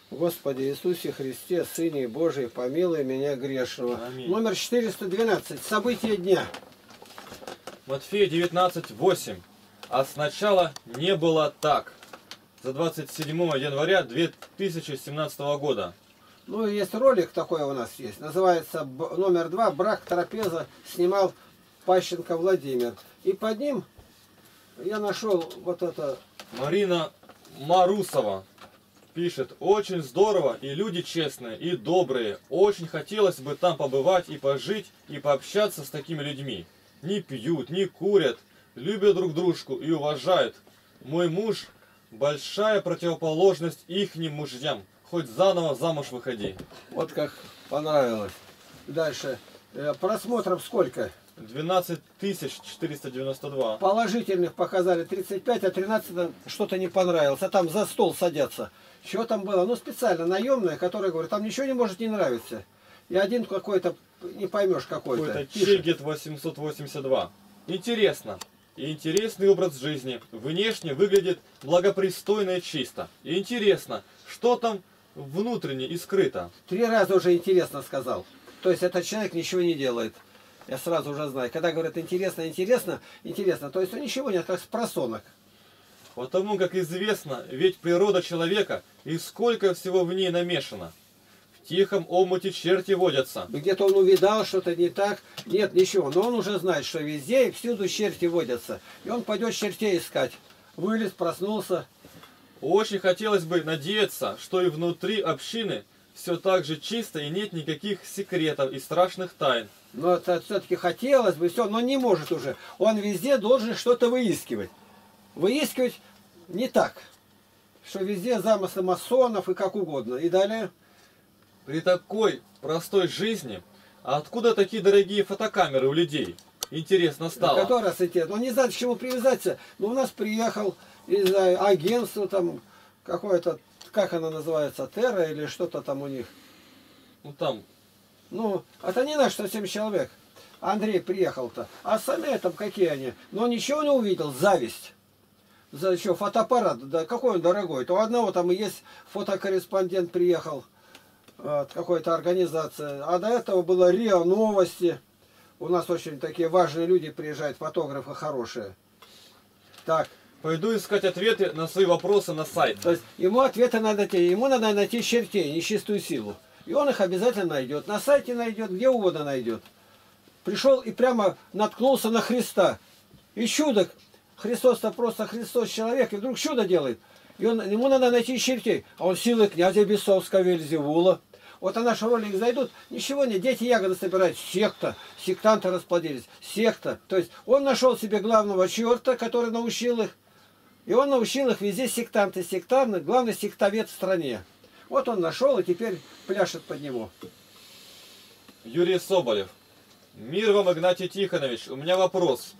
Господи Иисусе Христе, Сыне Божий, помилуй меня грешного. Аминь. Номер 412. События дня. Матфея 19:8. А сначала не было так. За 27 января 2017 года. Ну, есть ролик такой у нас есть. Называется номер 2. Брак трапеза. Снимал Пащенко Владимир. И под ним я нашел вот это. Марина Марусова пишет: очень здорово, и люди честные, и добрые. Очень хотелось бы там побывать и пожить, и пообщаться с такими людьми. Не пьют, не курят, любят друг дружку и уважают. Мой муж – большая противоположность ихним мужьям. Хоть заново замуж выходи. Вот как понравилось. Дальше. Просмотров сколько? 12 492. Положительных показали 35, а 13 что-то не понравилось. А там за стол садятся. Что там было? Ну, специально наемное, которое говорит, там ничего не может не нравиться. И один какой-то, не поймешь какой-то. Какой-то Чегет 882. Интересно. И интересный образ жизни. Внешне выглядит благопристойно и чисто. И интересно, что там внутренне и скрыто. 3 раза уже интересно сказал. То есть этот человек ничего не делает. Я сразу уже знаю. Когда говорят интересно, интересно, интересно, то есть он ничего нет, как спросонок. Потому как известно, ведь природа человека и сколько всего в ней намешано. В тихом омуте черти водятся. Где-то он увидал что-то не так. Нет, ничего. Но он уже знает, что везде и всюду черти водятся. И он пойдет чертей искать. Вылез, проснулся. Очень хотелось бы надеяться, что и внутри общины все так же чисто и нет никаких секретов и страшных тайн. Но это все-таки хотелось бы, все, но не может уже. Он везде должен что-то выискивать. Выискивать не так, что везде замыслы масонов и как угодно. И далее. При такой простой жизни, а откуда такие дорогие фотокамеры у людей? Интересно стало. Который раз интересно. Он не знает, к чему привязаться. Но у нас приехал из агентства там какое-то, как оно называется, Терра или что-то там у них. Ну там. Ну, это не наш 170 человек. Андрей приехал-то. А сами там какие они? Но ничего не увидел. Зависть. За еще фотоаппарат. Да какой он дорогой. То у одного там и есть фотокорреспондент приехал. От какой-то организации. А до этого было РИА Новости. У нас очень такие важные люди приезжают, фотографы хорошие. Так. Пойду искать ответы на свои вопросы на сайт. То есть ему ответы надо найти. Ему надо найти чертей, нечистую силу. И он их обязательно найдет. На сайте найдет, где угодно найдет. Пришел и прямо наткнулся на Христа. И чудо. Христос-то просто Христос человек. И вдруг чудо делает. И ему надо найти чертей. А он силы князя Бесовского Вельзевула. Вот на наш ролик зайдут, ничего нет, дети ягоды собирают, секта, сектанты расплодились, секта. То есть он нашел себе главного черта, который научил их, и он научил их везде сектанты, главный сектовед в стране. Вот он нашел и теперь пляшет под него. Юрий Соболев. Мир вам, Игнатий Тихонович, у меня вопрос.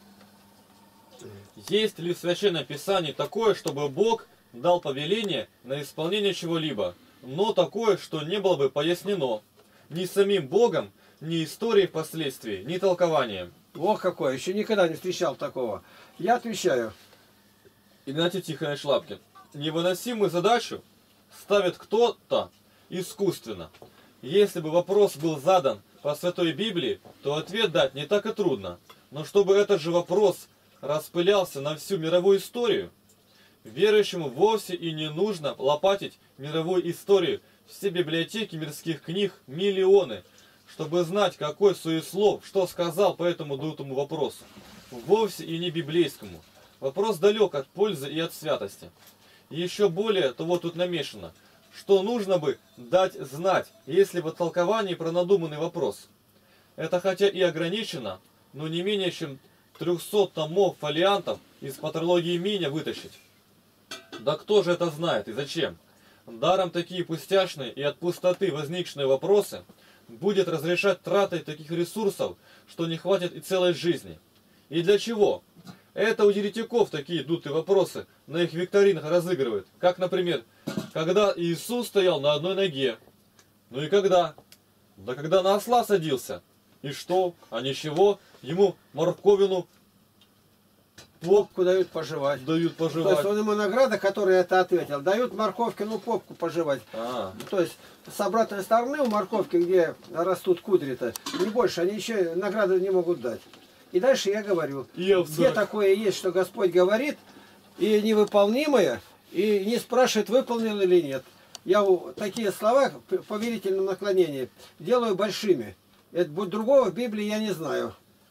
Есть ли в Священном Писании такое, чтобы Бог дал повеление на исполнение чего-либо, но такое, что не было бы пояснено ни самим Богом, ни историей впоследствии, ни толкованием? Ох, какой, еще никогда не встречал такого. Я отвечаю. Игнатий Тихонович Лапкин. Невыносимую задачу ставит кто-то искусственно. Если бы вопрос был задан по Святой Библии, то ответ дать не так и трудно. Но чтобы этот же вопрос распылялся на всю мировую историю, верующему вовсе и не нужно лопатить мировую историю. Все библиотеки мирских книг миллионы, чтобы знать, какой суеслов, что сказал по этому дутому вопросу. Вовсе и не библейскому. Вопрос далек от пользы и от святости. И еще более того тут намешано, что нужно бы дать знать, если в толковании про надуманный вопрос. Это хотя и ограничено, но не менее чем 300 томов фолиантов из патрологии Миня вытащить. Да кто же это знает и зачем? Даром такие пустяшные и от пустоты возникшие вопросы будет разрешать тратой таких ресурсов, что не хватит и целой жизни. И для чего? Это у еретиков такие дутые вопросы на их викторинах разыгрывают. Как, например, когда Иисус стоял на одной ноге. Ну и когда? Да когда на осла садился. И что? А ничего? Ему морковину Попку дают пожевать. дают То есть пожевать. он ему награда, которая это ответил, дают морковкину попку пожевать. А, То есть с обратной стороны у морковки, где растут кудри-то, не больше, они еще награды не могут дать. И дальше я говорю, Я где 40. такое есть, что Господь говорит, и невыполнимое, и не спрашивает, выполнил или нет. Я такие слова в повелительном наклонении делаю большими. Это другого в Библии я не знаю.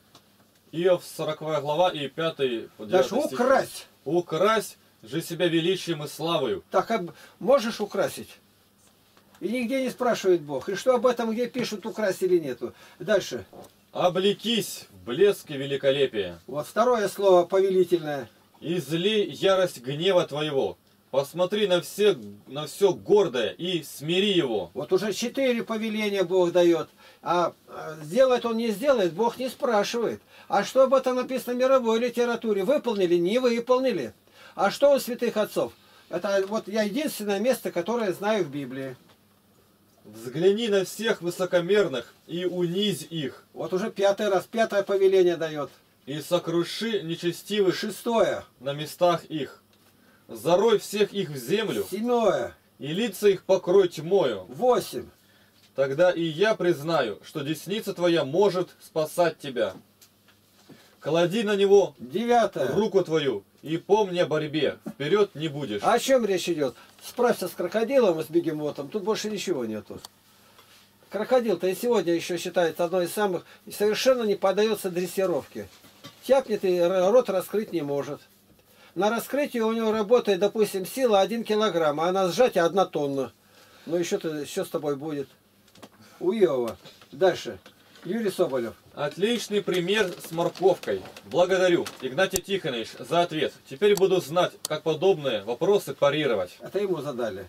Иов 40 глава и 5 по 9 Даже стих. украсть. Укрась же себя величием и славою. Так можешь украсить? И нигде не спрашивает Бог. И что об этом где пишут, украсть или нету. Дальше. Облекись в блеске великолепия. Вот второе слово повелительное. Излей ярость гнева твоего. Посмотри на все гордое и смири его. Вот уже 4 повеления Бог дает. А сделает он, не сделает, Бог не спрашивает. А что об этом написано в мировой литературе? Выполнили, не выполнили. А что у святых отцов? Это вот я единственное место, которое знаю в Библии. Взгляни на всех высокомерных и унизь их. Вот уже 5-й раз, 5-е повеление дает. И сокруши нечестивых 6-е, на местах их. Зарой всех их в землю, 7-е, и лица их покрой тьмою. 8. Тогда и я признаю, что десница твоя может спасать тебя. Клади на него 9. руку твою и помни о борьбе. Вперед не будешь. А о чем речь идет? Справься с крокодилом и с бегемотом. Тут больше ничего нету. Крокодил-то и сегодня еще считается одной из самых... Совершенно не поддается дрессировке. Тяпнет и рот раскрыть не может. На раскрытии у него работает, допустим, сила 1 килограмм, а на сжатие 1 тонна. Ну еще с тобой будет. У Иова. Дальше. Юрий Соболев. Отличный пример с морковкой. Благодарю, Игнатий Тихонович, за ответ. Теперь буду знать, как подобные вопросы парировать. Это ему задали.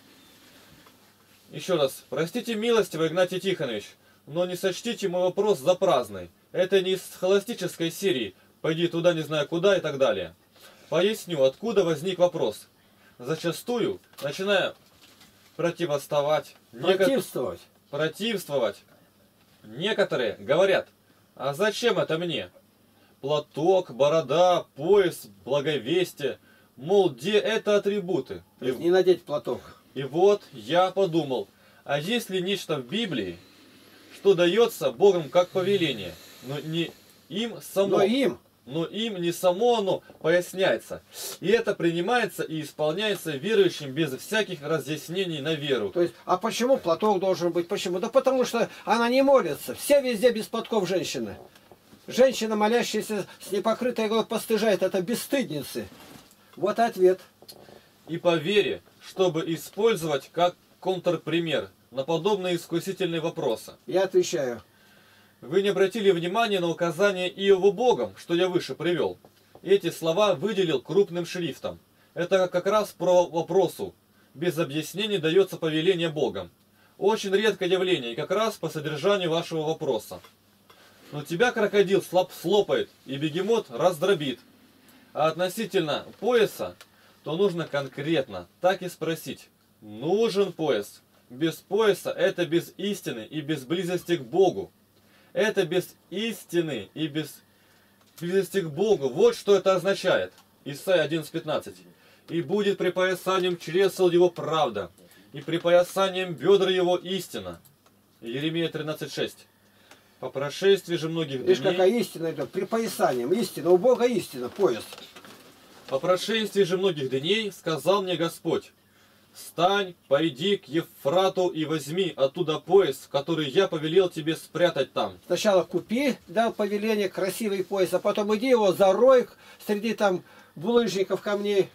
Еще раз, простите милостиво, Игнатий Тихонович, но не сочтите мой вопрос за праздный. Это не из схоластической серии «Пойди туда, не знаю куда» и так далее. Поясню, откуда возник вопрос. Зачастую, начиная противоставать, противствовать, некоторые говорят: а зачем это мне? Платок, борода, пояс, благовестие, мол, где это атрибуты? Не надеть платок. И вот я подумал, а есть ли нечто в Библии, что дается Богом как повеление, но не им само, но им не само оно поясняется. И это принимается и исполняется верующим без всяких разъяснений на веру. То есть, а почему платок должен быть? Почему? Да потому что она не молится. Все везде без платков женщины. Женщина, молящаяся с непокрытой головой, постыжает. Это бесстыдницы. Вот ответ. И по вере, чтобы использовать как контрпример на подобные искусительные вопросы. Я отвечаю. Вы не обратили внимания на указание Иова Богом, что я выше привел. Эти слова выделил крупным шрифтом. Это как раз про вопросу. Без объяснений дается повеление Богом. Очень редкое явление, и как раз по содержанию вашего вопроса. Но тебя крокодил слопает, и бегемот раздробит. А относительно пояса, то нужно конкретно так и спросить. Нужен пояс. Без пояса это без истины и без близости к Богу. Это без истины и без близости к Богу. Вот что это означает. Исайя 11:15. И будет припоясанием чресл его правда, и припоясанием бедра его истина. Еремия 13:6. По прошествии же многих дней... Видишь, какая истина идет? Припоясанием. Истина. У Бога истина. Пояс. По прошествии же многих дней сказал мне Господь: встань, пойди к Евфрату и возьми оттуда пояс, который я повелел тебе спрятать там. Сначала купи, дал повеление, красивый пояс, а потом иди его зарой среди там булыжников, камней.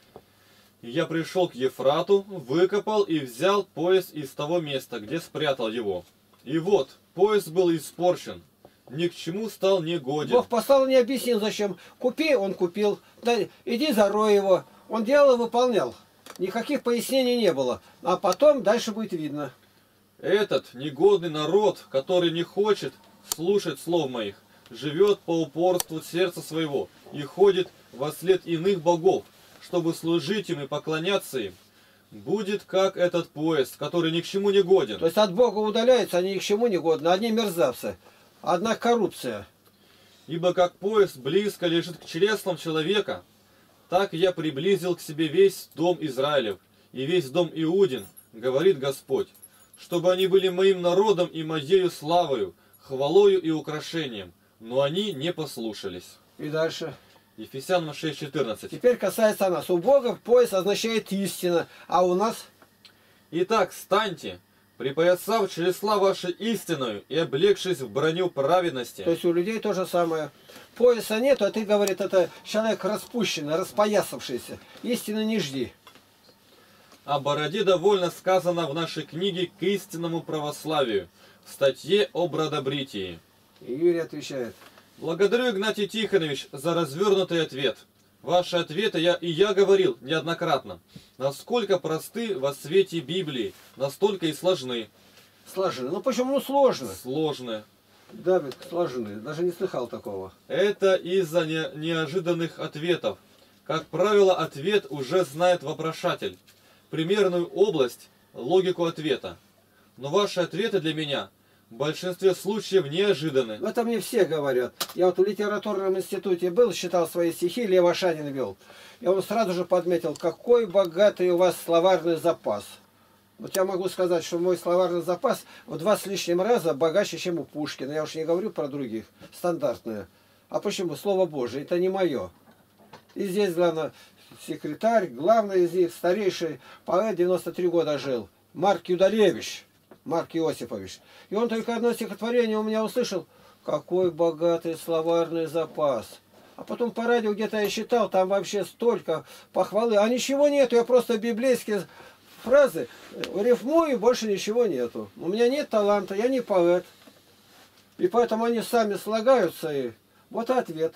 И я пришел к Евфрату, выкопал и взял пояс из того места, где спрятал его. И вот, пояс был испорчен, ни к чему стал негоден. Бог послал, не объяснил зачем. Купи, он купил. Да, иди зарой его. Он делал и выполнял. Никаких пояснений не было. А потом дальше будет видно. Этот негодный народ, который не хочет слушать слов моих, живет по упорству сердца своего и ходит во след иных богов, чтобы служить им и поклоняться им, будет как этот пояс, который ни к чему не годен. То есть от Бога удаляются, они ни к чему не годны. Одни мерзавцы. Одна коррупция. Ибо как пояс близко лежит к чреслам человека, так я приблизил к себе весь дом Израилев и весь дом Иудин, говорит Господь, чтобы они были моим народом и моею славою, хвалою и украшением, но они не послушались. И дальше. Ефесянам 6:14. Теперь касается нас. У Бога пояс означает истина, а у нас... Итак, станьте, припоясав чресла ваши истинную и облегшись в броню праведности. То есть у людей то же самое. Пояса нету, а ты, говорит, это человек распущенный, распоясавшийся. Истины не жди. О бороде довольно сказано в нашей книге к истинному православию, в статье об бродобритии. И Юрий отвечает. Благодарю, Игнатий Тихонович, за развернутый ответ. Ваши ответы я говорил неоднократно. Насколько просты во свете Библии, настолько и сложны. Сложны. Ну почему? Ну сложно. Сложны. Давид, сложны. Даже не слыхал такого. Это из-за неожиданных ответов. Как правило, ответ уже знает вопрошатель. Примерную область, логику ответа. Но ваши ответы для меня в большинстве случаев неожиданны. Это мне все говорят. Я вот в литературном институте был, читал свои стихи, Лев Ашанин вел. И он сразу же подметил, какой богатый у вас словарный запас. Вот я могу сказать, что мой словарный запас в 2 с лишним раза богаче, чем у Пушкина. Я уж не говорю про других, стандартное. А почему? Слово Божие, это не мое. И здесь, главное, секретарь, главный из них, старейший поэт, 93 года жил, Марк Юдалевич, Марк Иосифович. И он только одно стихотворение у меня услышал. Какой богатый словарный запас. А потом по радио где-то я считал, там вообще столько похвалы. А ничего нету, я просто библейские фразы рифмую, и больше ничего нету. У меня нет таланта, я не поэт. И поэтому они сами слагаются, и вот ответ.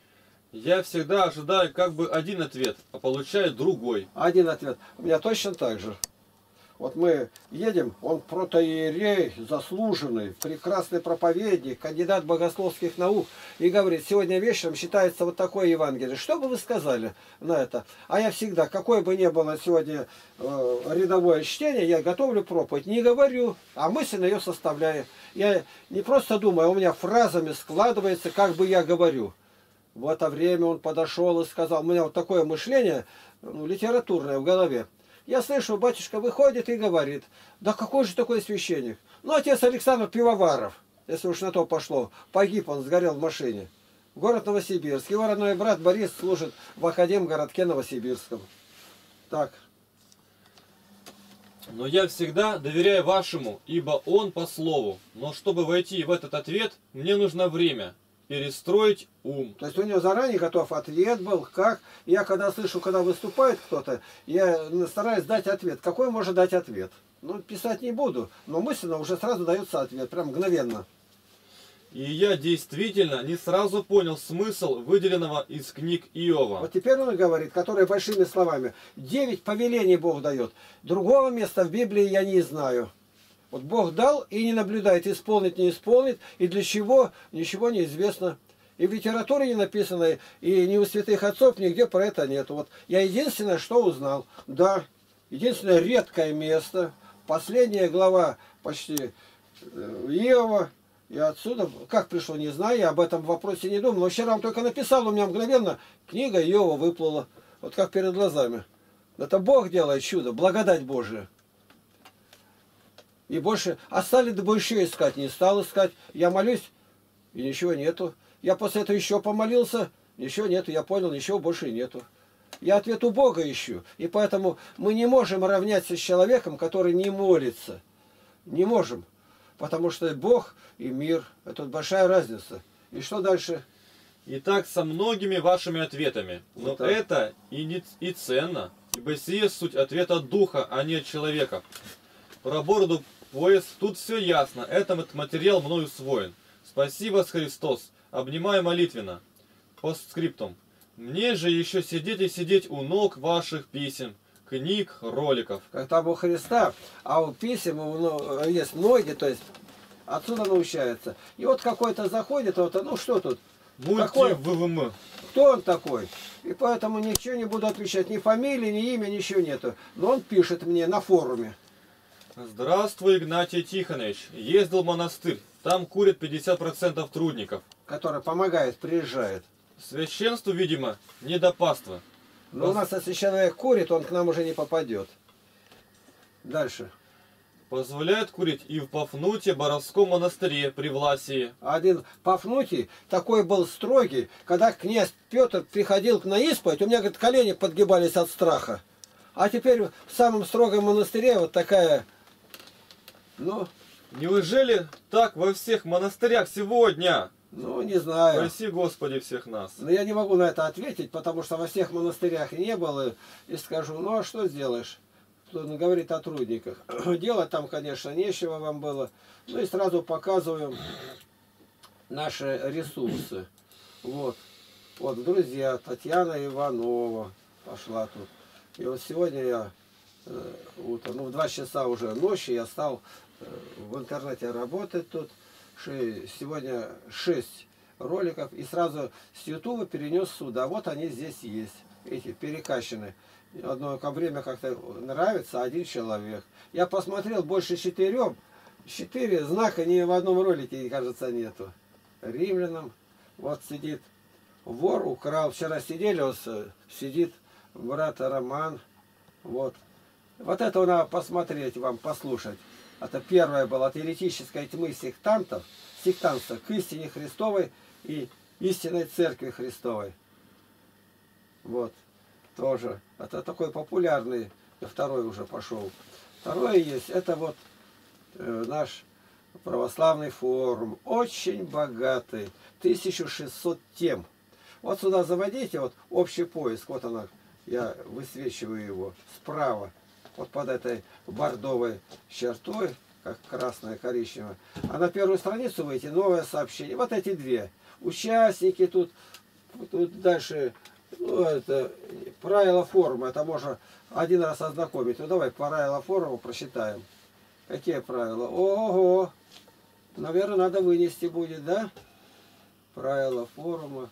Я всегда ожидаю как бы один ответ, а получаю другой. Один ответ. У меня точно так же. Вот мы едем, он протоиерей, заслуженный, прекрасный проповедник, кандидат богословских наук, и говорит, сегодня вечером считается вот такое Евангелие. Что бы вы сказали на это? А я всегда, какое бы ни было сегодня рядовое чтение, я готовлю проповедь, не говорю, а мысленно ее составляю. Я не просто думаю, а у меня фразами складывается, как бы я говорю. В это время он подошел и сказал, у меня вот такое мышление, литературное в голове. Я слышу, батюшка выходит и говорит, да какой же такой священник? Ну, отец Александр Пивоваров, если уж на то пошло, погиб, он сгорел в машине. Город Новосибирск. Его родной брат Борис служит в Академгородке Новосибирском. Так. Но я всегда доверяю вашему, ибо он по слову. Но чтобы войти в этот ответ, мне нужно время. Перестроить ум. То есть у него заранее готов ответ был, как. Я когда слышу, когда выступает кто-то, я стараюсь дать ответ. Какой может дать ответ? Ну, писать не буду, но мысленно уже сразу дается ответ, прям мгновенно. И я действительно не сразу понял смысл выделенного из книг Иова. Вот теперь он говорит, который большими словами. 9 повелений Бог дает. Другого места в Библии я не знаю. Вот Бог дал и не наблюдает, исполнит, не исполнит, и для чего, ничего не известно. И в литературе не написано, и ни у святых отцов нигде про это нету. Вот я единственное, что узнал, да, единственное редкое место, последняя глава почти Иова, и отсюда, как пришло, не знаю, я об этом вопросе не думал, но вчера он только написал, у меня мгновенно книга Иова выплыла, вот как перед глазами. Это Бог делает чудо, благодать Божия. И больше, а стали бы еще искать, не стал искать. Я молюсь, и ничего нету. Я после этого еще помолился, ничего нету. Я понял, ничего больше нету. Я ответ у Бога ищу. И поэтому мы не можем равняться с человеком, который не молится. Не можем. Потому что Бог и мир, это большая разница. И что дальше? Итак, со многими вашими ответами. Но Вот это и ценно, ибо сие суть ответа духа, а не от человека. Про бороду, пояс, тут все ясно. Этот материал мною усвоен. Спасибо, Христос. Обнимаю молитвенно. Постскриптум. Мне же еще сидеть и сидеть у ног ваших писем, книг, роликов. Как там у Христа, а у писем есть ноги, то есть отсюда научается. И вот какой-то заходит, вот, ну что тут? Какой? Мульти-ВВМ. Кто он такой? И поэтому ничего не буду отвечать. Ни фамилии, ни имя, ничего нету. Но он пишет мне на форуме. Здравствуй, Игнатий Тихонович. Ездил в монастырь. Там курят 50% трудников. который помогает, приезжает. Священству, видимо, не до паства. Но у нас, если человек курит, он к нам уже не попадет. Дальше. Позволяет курить и в Пафнутии Боровском монастыре при Власии. Один Пафнутий такой был строгий, когда князь Петр приходил на исповедь, у меня, говорит, колени подгибались от страха. А теперь в самом строгом монастыре вот такая, ну... Неужели так во всех монастырях сегодня? Ну, не знаю. Спаси, Господи, всех нас. Но я не могу на это ответить, потому что во всех монастырях не было. И скажу, ну а что сделаешь? Кто говорит о трудниках. Делать там, конечно, нечего вам было. Ну и сразу показываем наши ресурсы. Вот. Вот, друзья, Татьяна Иванова пошла тут. И вот сегодня я, утром, ну в 2 часа уже ночи, я стал в интернете работать тут. Сегодня 6 роликов. И сразу с Ютуба перенес сюда. Вот они здесь есть. Эти перекачаны. Одно время как-то нравится, 1 человек. Я посмотрел, больше 4 знака ни в одном ролике, кажется, нету. Римлянам. Вот сидит вор, украл. Вчера сидели, вот сидит брат Роман. Вот. Вот это надо посмотреть вам, послушать. Это первое было от еретической тьмы сектантов, сектантства к истине Христовой и истинной Церкви Христовой. Вот. Тоже. Это такой популярный, второй уже пошел. Второе есть, это вот наш православный форум. Очень богатый. 1600 тем. Вот сюда заводите, вот общий поиск. Вот она, я высвечиваю его справа. Вот под этой бордовой чертой, как красная, коричневая. А на первую страницу выйти новое сообщение. Вот эти 2. Участники тут дальше, ну, это правила форума. Это можно 1 раз ознакомить. Ну давай правила форума прочитаем. Какие правила? Ого! Наверное, надо вынести будет, да? Правила форума.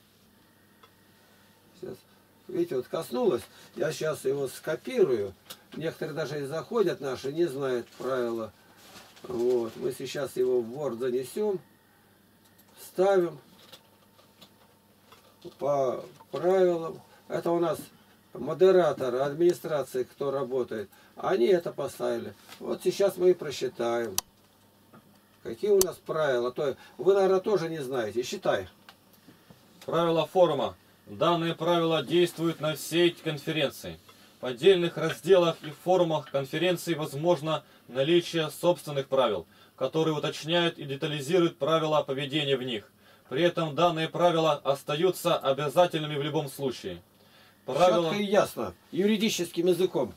Сейчас. Видите, вот коснулось. Я сейчас его скопирую. Некоторые даже и заходят наши, не знают правила. Вот. Мы сейчас его в Word занесем. Ставим. По правилам. Это у нас модераторы, администрации, кто работает. Они это поставили. Вот сейчас мы и просчитаем. Какие у нас правила? То вы, наверное, тоже не знаете. Считай. Правила форума. Данные правила действуют на всей конференции. В отдельных разделах и форумах конференции возможно наличие собственных правил, которые уточняют и детализируют правила поведения в них. При этом данные правила остаются обязательными в любом случае. Четко и ясно, юридическим языком.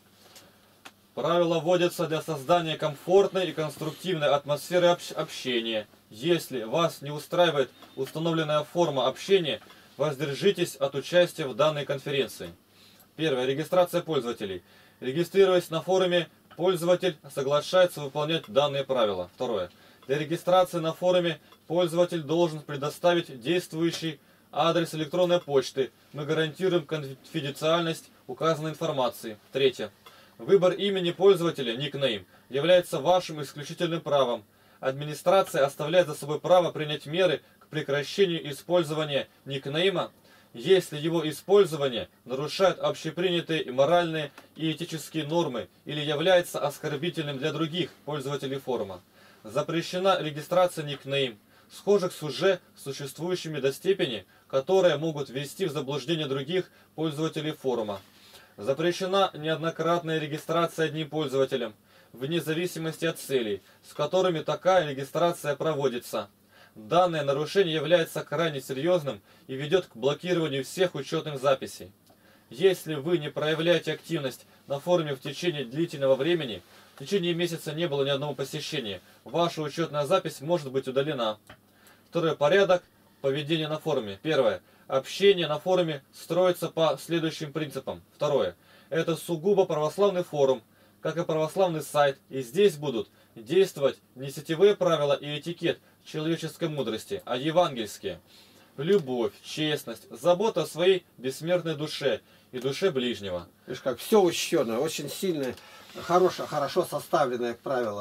Правила вводятся для создания комфортной и конструктивной атмосферы общения. Если вас не устраивает установленная форма общения, воздержитесь от участия в данной конференции. Первое. Регистрация пользователей. Регистрируясь на форуме, пользователь соглашается выполнять данные правила. Второе. Для регистрации на форуме пользователь должен предоставить действующий адрес электронной почты. Мы гарантируем конфиденциальность указанной информации. Третье. Выбор имени пользователя, никнейм, является вашим исключительным правом. Администрация оставляет за собой право принять меры к прекращению использования никнейма, если его использование нарушает общепринятые моральные и этические нормы или является оскорбительным для других пользователей форума. Запрещена регистрация никнейм, схожих с уже существующими до степени, которые могут ввести в заблуждение других пользователей форума. Запрещена неоднократная регистрация одним пользователем, вне зависимости от целей, с которыми такая регистрация проводится. Данное нарушение является крайне серьезным и ведет к блокированию всех учетных записей. Если вы не проявляете активность на форуме в течение длительного времени, в течение месяца не было ни одного посещения, ваша учетная запись может быть удалена. Второй. Порядок поведения на форуме. Первое. Общение на форуме строится по следующим принципам. Второе. Это сугубо православный форум, как и православный сайт, и здесь будут действовать не сетевые правила и этикет человеческой мудрости, а евангельские. Любовь, честность, забота о своей бессмертной душе и душе ближнего. Видишь, как все учтено, очень сильное, хорошо составленное правило.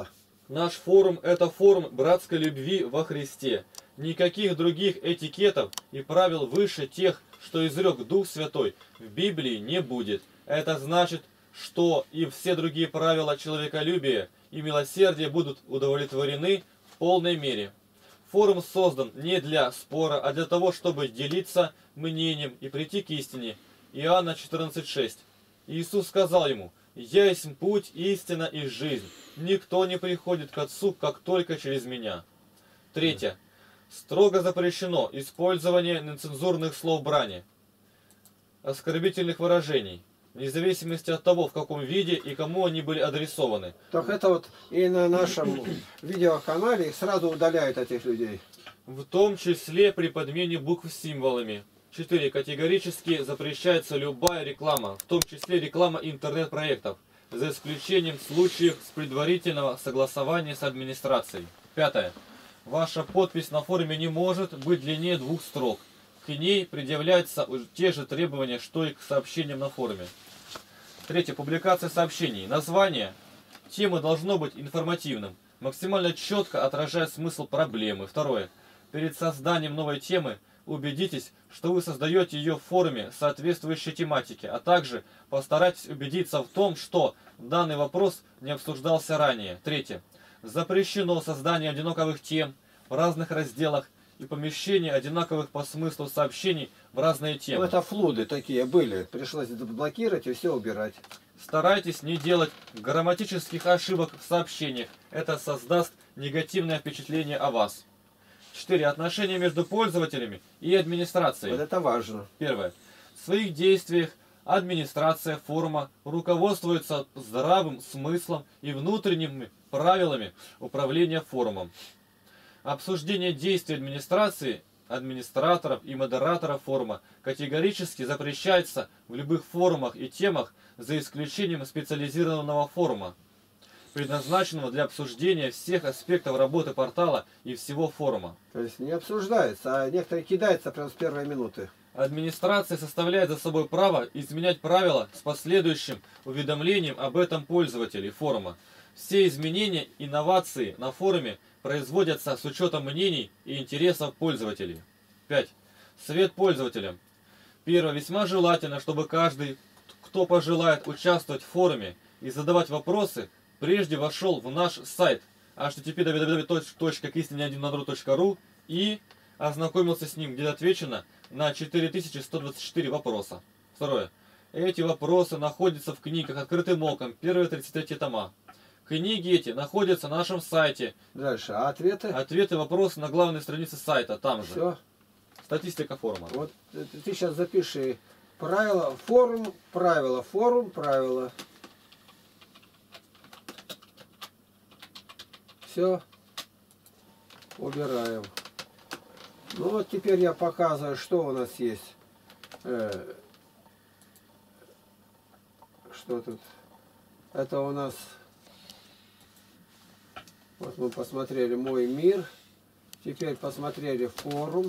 Наш форум – это форум братской любви во Христе. Никаких других этикетов и правил выше тех, что изрек Дух Святой, в Библии не будет. Это значит, что и все другие правила человеколюбия и милосердия будут удовлетворены в полной мере. Форум создан не для спора, а для того, чтобы делиться мнением и прийти к истине. Иоанна 14,6. Иисус сказал ему: «Я есть путь, истина и жизнь. Никто не приходит к Отцу, как только через меня». Третье. Строго запрещено использование нецензурных слов брани, оскорбительных выражений, вне зависимости от того, в каком виде и кому они были адресованы. Так это вот и на нашем видеоканале их сразу удаляют, этих людей. В том числе при подмене букв символами. 4. Категорически запрещается любая реклама, в том числе реклама интернет-проектов, за исключением случаев с предварительного согласования с администрацией. 5. Ваша подпись на форуме не может быть длиннее 2 строк. К ней предъявляются те же требования, что и к сообщениям на форуме. 3. Публикация сообщений. Название темы должно быть информативным, максимально четко отражая смысл проблемы. 2. Перед созданием новой темы убедитесь, что вы создаете ее в форуме соответствующей тематике, а также постарайтесь убедиться в том, что данный вопрос не обсуждался ранее. 3. Запрещено создание одинаковых тем в разных разделах и помещение одинаковых по смыслу сообщений в разные темы. Ну, это флуды такие были. Пришлось блокировать и все убирать. Старайтесь не делать грамматических ошибок в сообщениях. Это создаст негативное впечатление о вас. 4. Отношения между пользователями и администрацией. Вот это важно. 1. В своих действиях администрация форума руководствуется здравым смыслом и внутренними правилами управления форумом. Обсуждение действий администрации, администраторов и модераторов форума категорически запрещается в любых форумах и темах, за исключением специализированного форума, предназначенного для обсуждения всех аспектов работы портала и всего форума. То есть не обсуждается, а некоторые кидаются прямо с первой минуты. Администрация составляет за собой право изменять правила с последующим уведомлением об этом пользователей форума. Все изменения, инновации на форуме производятся с учетом мнений и интересов пользователей. 5. Совет пользователям. 1. Весьма желательно, чтобы каждый, кто пожелает участвовать в форуме и задавать вопросы, прежде вошел в наш сайт http://www.истине1nadru.ru и ознакомился с ним, где отвечено на 4124 вопроса. 2. Эти вопросы находятся в книгах «Открытым оком», первые 33 тома. Книги эти находятся на нашем сайте. Дальше. А ответы? Ответы, вопросы на главной странице сайта, там же. Все. Статистика форума. Вот ты сейчас запиши правила, форум, правила, форум, правила. Все. Убираем. Ну вот теперь я показываю, что у нас есть. Что тут? Это у нас... Вот мы посмотрели «Мой мир». Теперь посмотрели форум.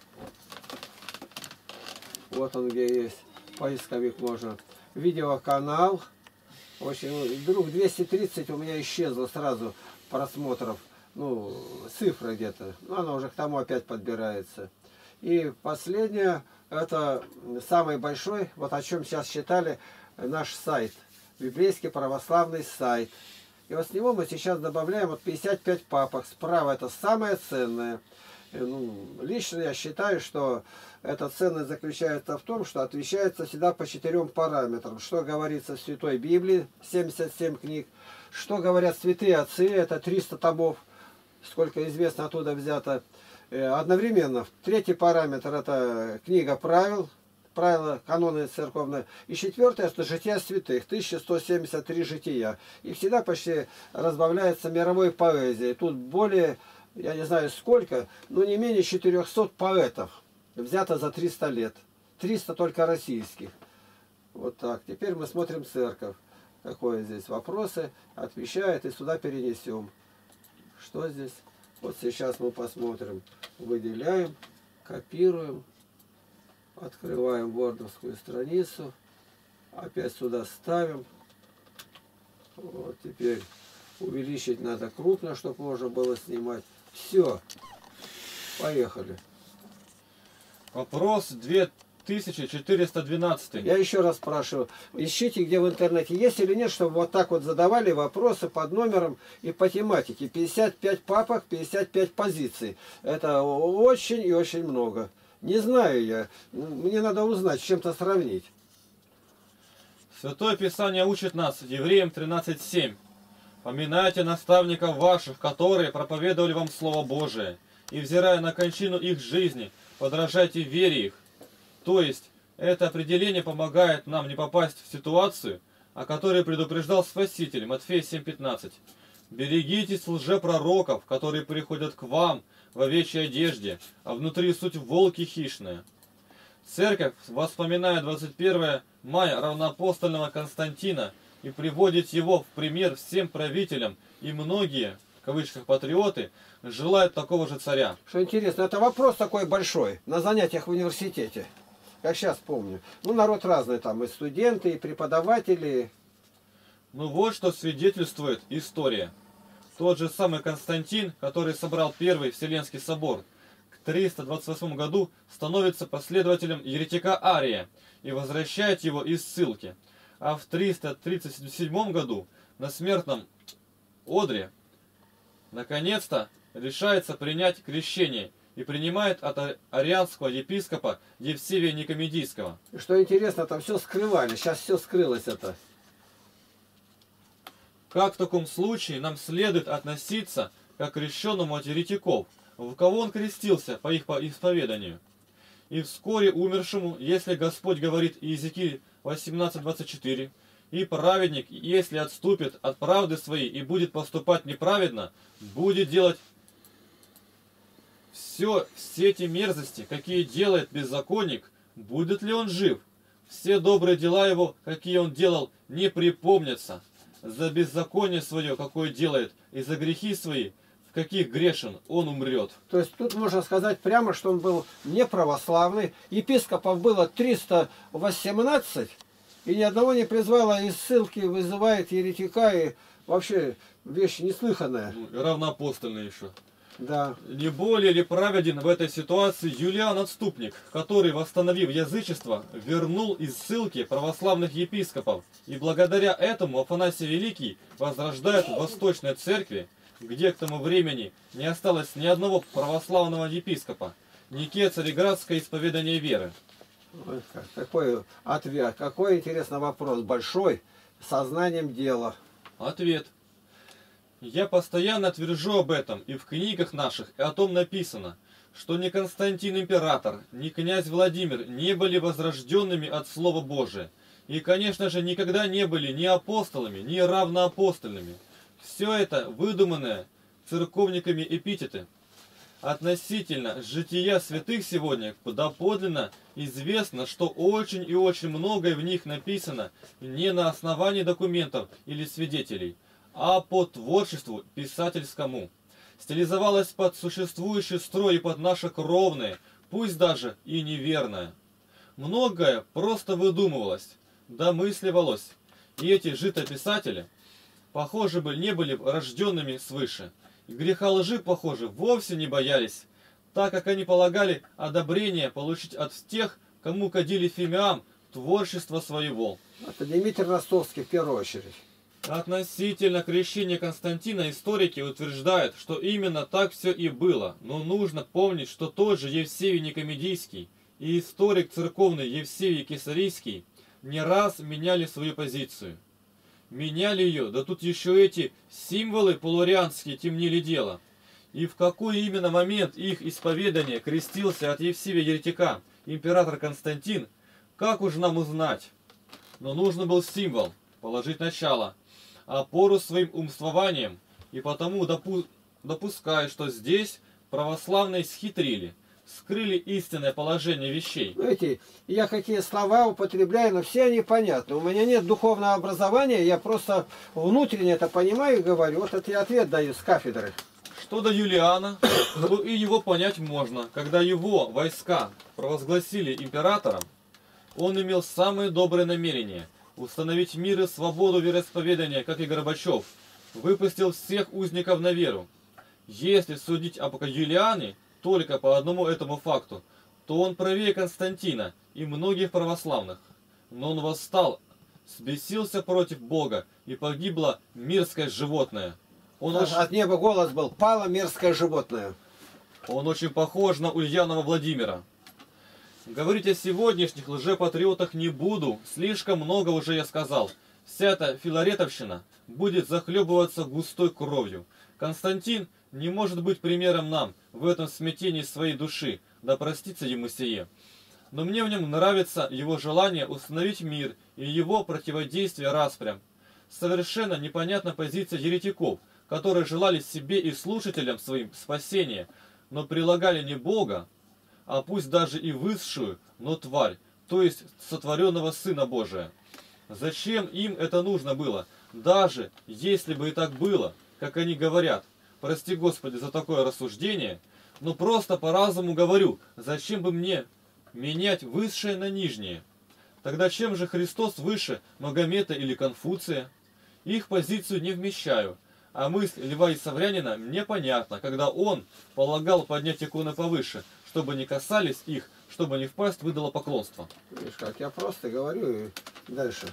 Вот он где есть. Поисковик можно. Видеоканал. В общем, вдруг 230 у меня исчезло сразу просмотров. Ну, цифра где-то. Но она уже к тому опять подбирается. И последнее, это самый большой, вот о чем сейчас считали, наш сайт. Библейский православный сайт. И вот с него мы сейчас добавляем вот 55 папок. Справа это самое ценное. Ну, лично я считаю, что эта ценность заключается в том, что отвечается всегда по 4 параметрам. Что говорится в Святой Библии, 77 книг. Что говорят святые отцы, это 300 томов. Сколько известно оттуда взято. Одновременно, 3-й параметр это книга правил. Правила, каноны церковные. И 4-е, это жития святых, 1173 жития. И всегда почти разбавляется мировой поэзией. Тут более, я не знаю сколько, но не менее 400 поэтов. Взято за 300 лет. 300 только российских. Вот так. Теперь мы смотрим церковь. Какие здесь вопросы. Отвечает и сюда перенесем. Что здесь? Вот сейчас мы посмотрим. Выделяем, копируем. Открываем вордовскую страницу. Опять сюда ставим. Вот теперь Увеличить надо крупно, чтобы можно было снимать. Все. Поехали. Вопрос 2412. Я еще раз спрашиваю. Ищите, где в интернете есть или нет, чтобы вот так вот задавали вопросы под номером и по тематике. 55 папок, 55 позиций. Это очень и очень много. Не знаю я. Мне надо узнать, с чем-то сравнить. Святое Писание учит нас, Евреям 13:7. «Поминайте наставников ваших, которые проповедовали вам Слово Божие, и, взирая на кончину их жизни, подражайте вере их». То есть, это определение помогает нам не попасть в ситуацию, о которой предупреждал Спаситель, Матфея 7:15. «Берегитесь лжепророков, которые приходят к вам в овечьей одежде, а внутри суть волки хищные». Церковь вспоминает 21 мая равноапостольного Константина и приводит его в пример всем правителям, и многие, в кавычках, патриоты, желают такого же царя. Что интересно, это вопрос такой большой на занятиях в университете. Как сейчас помню. Ну, народ разный там, и студенты, и преподаватели. Ну вот что свидетельствует история. Тот же самый Константин, который собрал Первый Вселенский собор, к 328 году становится последователем еретика Ария и возвращает его из ссылки. А в 337 году на смертном одре наконец-то решается принять крещение и принимает от арианского епископа Евсевия Никомедийского. И что интересно, там все скрывали, сейчас все скрылось это. Как в таком случае нам следует относиться к крещенному от еретиков, в кого он крестился по их исповеданию? И вскоре умершему, если Господь говорит Иезекииль 18:24, и праведник, если отступит от правды своей и будет поступать неправедно, будет делать все эти мерзости, какие делает беззаконник, будет ли он жив? Все добрые дела его, какие он делал, не припомнятся. За беззаконие свое, какое делает, и за грехи свои, в каких грешен, он умрет. То есть тут можно сказать прямо, что он был не православный. Епископов было 318, и ни одного не призвало из ссылки, вызывает еретика, и вообще вещь неслыханная. Ну, и равноапостольный еще. Да. Не более ли праведен в этой ситуации Юлиан Отступник, который, восстановив язычество, вернул из ссылки православных епископов, и благодаря этому Афанасий Великий возрождает в Восточной Церкви, где к тому времени не осталось ни одного православного епископа, Нике Цареградское исповедание веры. Ой, какой ответ, какой интересный вопрос, большой, сознанием дела. Ответ. Я постоянно твержу об этом, и в книгах наших о том написано, что ни Константин император, ни князь Владимир не были возрожденными от Слова Божия, и, конечно же, никогда не были ни апостолами, ни равноапостольными. Все это выдуманное церковниками эпитеты. Относительно жития святых сегодня доподлинно известно, что очень и очень многое в них написано не на основании документов или свидетелей, а по творчеству писательскому. Стилизовалось под существующий строй и под наше кровное, пусть даже и неверное. Многое просто выдумывалось, домысливалось, и эти житописатели, похоже, не были рожденными свыше. И греха лжи, похоже, вовсе не боялись, так как они полагали одобрение получить от тех, кому кадили фимиам творчество своего. Это Дмитрий Ростовский в первую очередь. Относительно крещения Константина историки утверждают, что именно так все и было, но нужно помнить, что тот же Евсевий Никомедийский и историк церковный Евсевий Кесарийский не раз меняли свою позицию. Меняли ее, да тут еще эти символы полуарианские темнили дело. И в какой именно момент их исповедание крестился от Евсевия Еретика император Константин, как уж нам узнать? Но нужно был символ, положить начало, опору своим умствованием, и потому допускаю, что здесь православные схитрили, скрыли истинное положение вещей. Знаете, я какие слова употребляю, но все они понятны. У меня нет духовного образования, я просто внутренне это понимаю и говорю. Вот это я ответ даю с кафедры. Что до Юлиана, то и его понять можно. Когда его войска провозгласили императором, он имел самые добрые намерения установить мир и свободу вероисповедания, как и Горбачев. выпустил всех узников на веру. Если судить об Юлиане только по одному этому факту, то он правее Константина и многих православных. Но он восстал, взбесился против Бога, и погибло мерзкое животное. От неба голос был: пало мерзкое животное. Он очень похож на Ульянова Владимира. Говорить о сегодняшних лжепатриотах не буду, слишком много уже я сказал. Вся эта филаретовщина будет захлебываться густой кровью. Константин не может быть примером нам в этом смятении своей души, да простится ему сие. Но мне в нем нравится его желание установить мир и его противодействие распрям. Совершенно непонятна позиция еретиков, которые желали себе и слушателям своим спасения, но прилагали не Бога, а пусть даже и высшую, но тварь, то есть сотворенного Сына Божия. Зачем им это нужно было? Даже если бы и так было, как они говорят, прости Господи за такое рассуждение, но просто по разуму говорю, зачем бы мне менять высшее на нижнее? Тогда чем же Христос выше Магомета или Конфуция? Их позицию не вмещаю, а мысль Льва Исаврянина мне понятна, когда он полагал поднять иконы повыше, чтобы не касались их, чтобы не впасть в идолопоклонство. Видишь, как я просто говорю и дальше.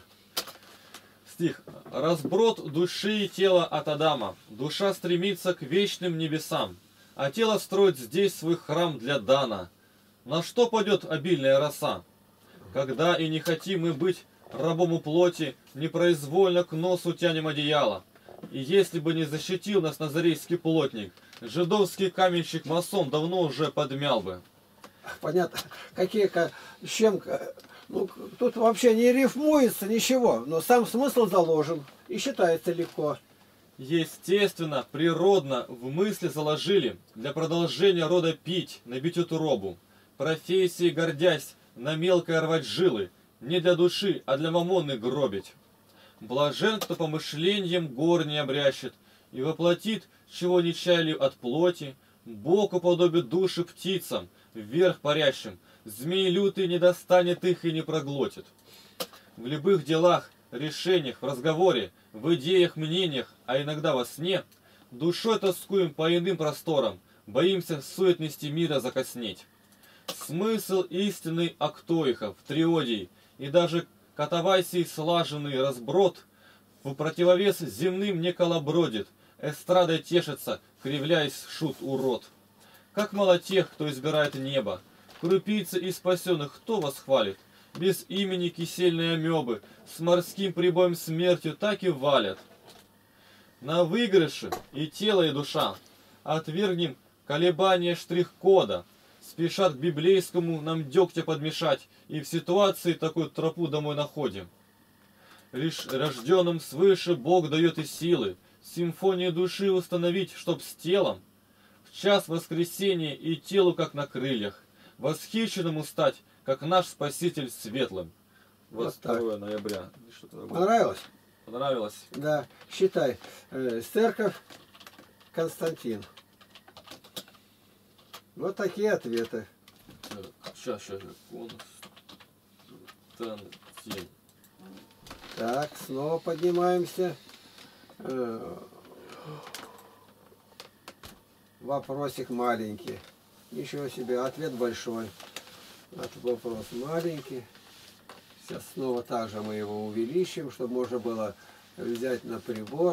Стих. «Разброд души и тела от Адама. Душа стремится к вечным небесам, а тело строит здесь свой храм для Дана. На что пойдет обильная роса? Когда и не хотим мы быть рабом у плоти, непроизвольно к носу тянем одеяло. И если бы не защитил нас назарейский плотник, жидовский каменщик-масон давно уже подмял бы». Понятно. С чем... Ну, тут вообще не рифмуется ничего, но сам смысл заложен и считается легко. Естественно, природно в мысли заложили для продолжения рода пить, набить утробу, профессии гордясь, на мелкое рвать жилы, не для души, а для мамоны гробить. Блажен, кто помышлением гор не обрящет и воплотит, чего не чаяли от плоти, Бог уподобит души птицам, вверх парящим, змей лютый не достанет их и не проглотит. В любых делах, решениях, в разговоре, в идеях, мнениях, а иногда во сне, душой тоскуем по иным просторам, боимся в суетности мира закоснеть. Смысл истинный Актоихов, Триодий и даже Катавасий слаженный разброд в противовес земным не колобродит, эстрадой тешится, кривляясь шут-урод. Как мало тех, кто избирает небо, крупицы и спасенных кто восхвалит? Без имени кисельные амебы с морским прибоем смертью так и валят. На выигрыше и тело, и душа отвергнем колебания штрих-кода, спешат к библейскому нам дегтя подмешать, и в ситуации такую тропу домой находим. Лишь рожденным свыше Бог дает и силы, симфонию души установить, чтоб с телом в час воскресения и телу как на крыльях, восхищенному стать, как наш Спаситель светлым. 22 ноября. Понравилось? Понравилось. Да, считай. Церковь Константин. Вот такие ответы. Сейчас. Константин. Так, снова поднимаемся. Вопросик маленький. Ничего себе, ответ большой. Вопрос маленький. Сейчас снова также мы его увеличим, чтобы можно было взять на прибор.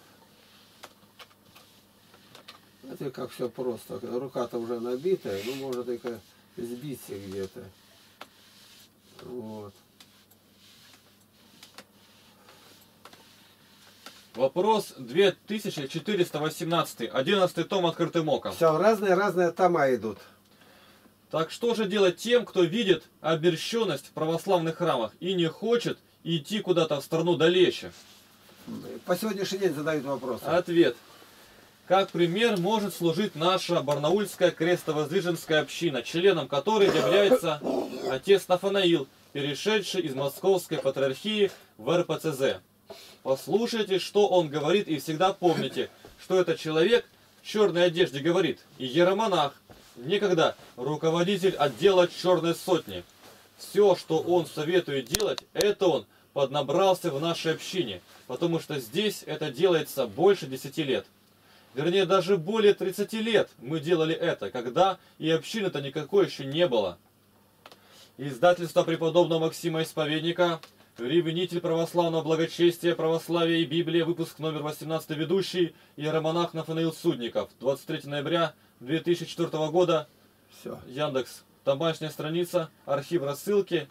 Это как все просто. Рука-то уже набитая, ну может только сбиться где-то. Вот. Вопрос 2418, 11 том открытым оком. Все, разные тома идут. Так что же делать тем, кто видит оберщенность в православных храмах и не хочет идти куда-то в страну далече? По сегодняшний день задают вопросы. Ответ. Как пример может служить наша барнаульская крестовоздвиженская община, членом которой является отец Нафанаил, перешедший из Московской патриархии в РПЦЗ. Послушайте, что он говорит, и всегда помните, что этот человек в черной одежде говорит, и иеромонах, некогда руководитель отдела черной сотни. Все, что он советует делать, это он поднабрался в нашей общине, потому что здесь это делается больше 10 лет. Вернее, даже более 30 лет мы делали это, когда и общины-то никакой еще не было. Издательство преподобного Максима Исповедника, ревнитель православного благочестия, православия и Библия, выпуск номер 18, ведущий, иеромонах Нафанаил Судников, 23 ноября 2004 года, Все. Яндекс, домашняя страница, архив рассылки.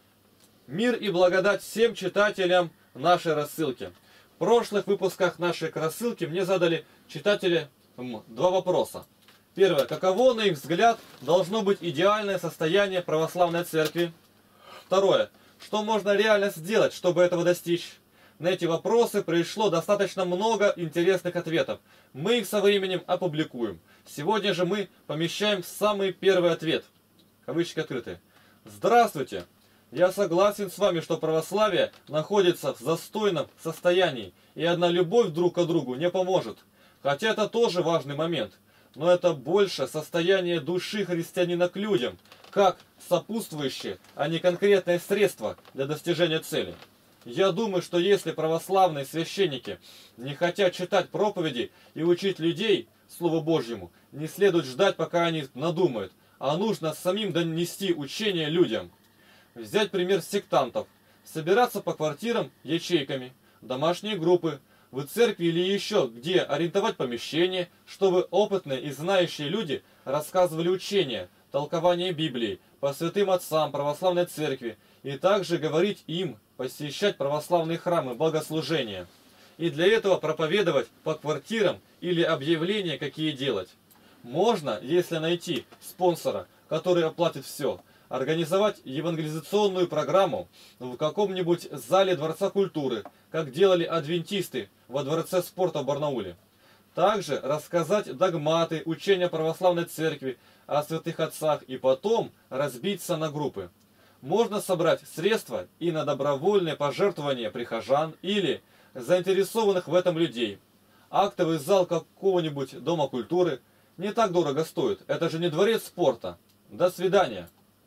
Мир и благодать всем читателям нашей рассылки. В прошлых выпусках нашей рассылки мне задали читатели два вопроса. Первое. Каково, на их взгляд, должно быть идеальное состояние православной церкви? Второе. Что можно реально сделать, чтобы этого достичь? На эти вопросы пришло достаточно много интересных ответов. Мы их со временем опубликуем. Сегодня же мы помещаем самый первый ответ. Кавычки открыты. Здравствуйте! Я согласен с вами, что православие находится в застойном состоянии, и одна любовь друг к другу не поможет. Хотя это тоже важный момент. Но это больше состояние души христианина к людям, как сопутствующее, а не конкретное средство для достижения цели. Я думаю, что если православные священники не хотят читать проповеди и учить людей Слову Божьему, не следует ждать, пока они надумают, а нужно самим донести учение людям. Взять пример сектантов. Собираться по квартирам ячейками, домашние группы, в церкви или еще где арендовать помещение, чтобы опытные и знающие люди рассказывали учения, толкование Библии по святым отцам православной церкви, и также говорить им посещать православные храмы, богослужения. И для этого проповедовать по квартирам или объявления какие делать. Можно, если найти спонсора, который оплатит все, организовать евангелизационную программу в каком-нибудь зале Дворца культуры, как делали адвентисты во Дворце спорта в Барнауле. Также рассказать догматы, учения православной церкви о святых отцах и потом разбиться на группы. Можно собрать средства и на добровольное пожертвование прихожан или заинтересованных в этом людей. Актовый зал какого-нибудь дома культуры не так дорого стоит. Это же не дворец спорта. До свидания.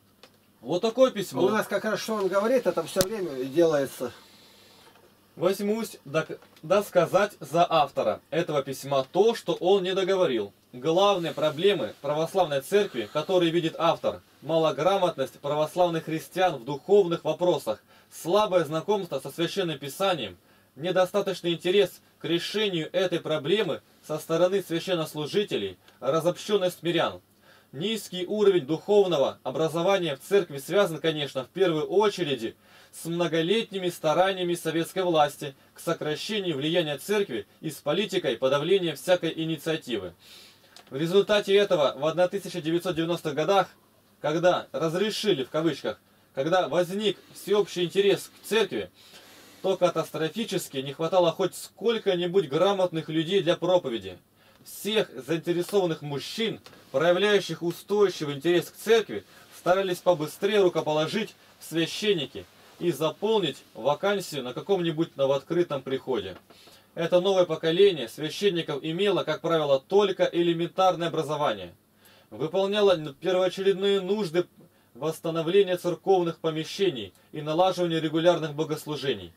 Вот такое письмо. У нас как раз что он говорит, это все время делается. Возьмусь досказать за автора этого письма то, что он не договорил. Главные проблемы православной церкви, которые видит автор, малограмотность православных христиан в духовных вопросах, слабое знакомство со Священным Писанием, недостаточный интерес к решению этой проблемы со стороны священнослужителей, разобщенность мирян. Низкий уровень духовного образования в церкви связан, конечно, в первую очередь с многолетними стараниями советской власти к сокращению влияния церкви и с политикой подавления всякой инициативы. В результате этого в 1990-х годах, когда разрешили, в кавычках, когда возник всеобщий интерес к церкви, то катастрофически не хватало хоть сколько-нибудь грамотных людей для проповеди. Всех заинтересованных мужчин, проявляющих устойчивый интерес к церкви, старались побыстрее рукоположить в священники и заполнить вакансию на каком-нибудь новооткрытом приходе. Это новое поколение священников имело, как правило, только элементарное образование. Выполняло первоочередные нужды восстановления церковных помещений и налаживания регулярных богослужений.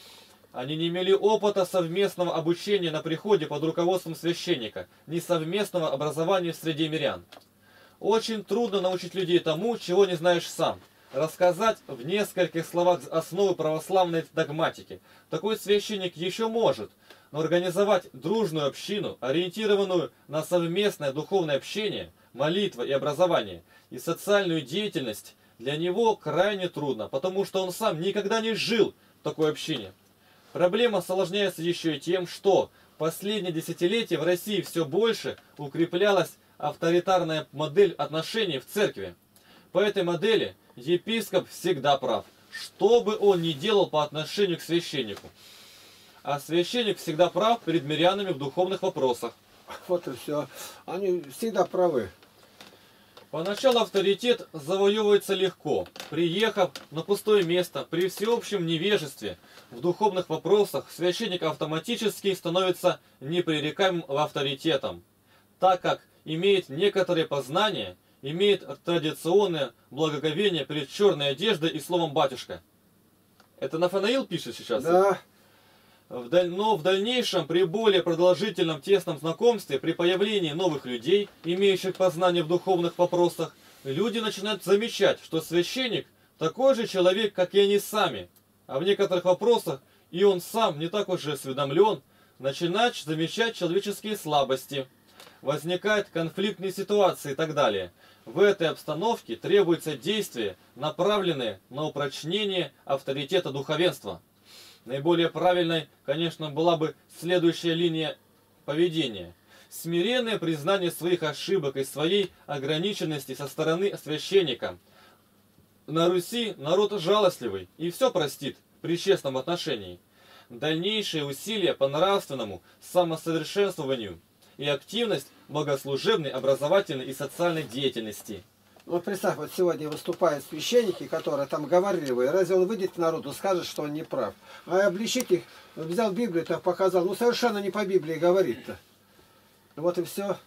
Они не имели опыта совместного обучения на приходе под руководством священника, ни совместного образования в среде мирян. Очень трудно научить людей тому, чего не знаешь сам. Рассказать в нескольких словах основы православной догматики. Такой священник еще может, но организовать дружную общину, ориентированную на совместное духовное общение, молитва и образование, и социальную деятельность, для него крайне трудно, потому что он сам никогда не жил в такой общине. Проблема осложняется еще и тем, что в последние десятилетия в России все больше укреплялась авторитарная модель отношений в церкви. По этой модели епископ всегда прав, что бы он ни делал по отношению к священнику. А священник всегда прав перед мирянами в духовных вопросах. Вот и все. Они всегда правы. Поначалу авторитет завоевывается легко. Приехав на пустое место, при всеобщем невежестве в духовных вопросах, священник автоматически становится непререкаемым авторитетом, так как имеет некоторые познания, имеет традиционное благоговение перед черной одеждой и словом «батюшка». Это Нафанаил пишет сейчас? Да. Но в дальнейшем, при более продолжительном тесном знакомстве, при появлении новых людей, имеющих познание в духовных вопросах, люди начинают замечать, что священник такой же человек, как и они сами. А в некоторых вопросах и он сам не так уж и осведомлен, начинает замечать человеческие слабости. Возникают конфликтные ситуации и так далее. В этой обстановке требуется действие, направленное на упрочнение авторитета духовенства. Наиболее правильной, конечно, была бы следующая линия поведения. Смиренное признание своих ошибок и своей ограниченности со стороны священника. На Руси народ жалостливый и все простит при честном отношении. Дальнейшие усилия по нравственному самосовершенствованию и активность в богослужебной, образовательной и социальной деятельности. Вот представь, вот сегодня выступают священники, которые там говорливые. Разве он выйдет к народу, скажет, что он не прав? А обличить их, взял Библию, так показал. Ну, совершенно не по Библии говорит-то. Вот и все.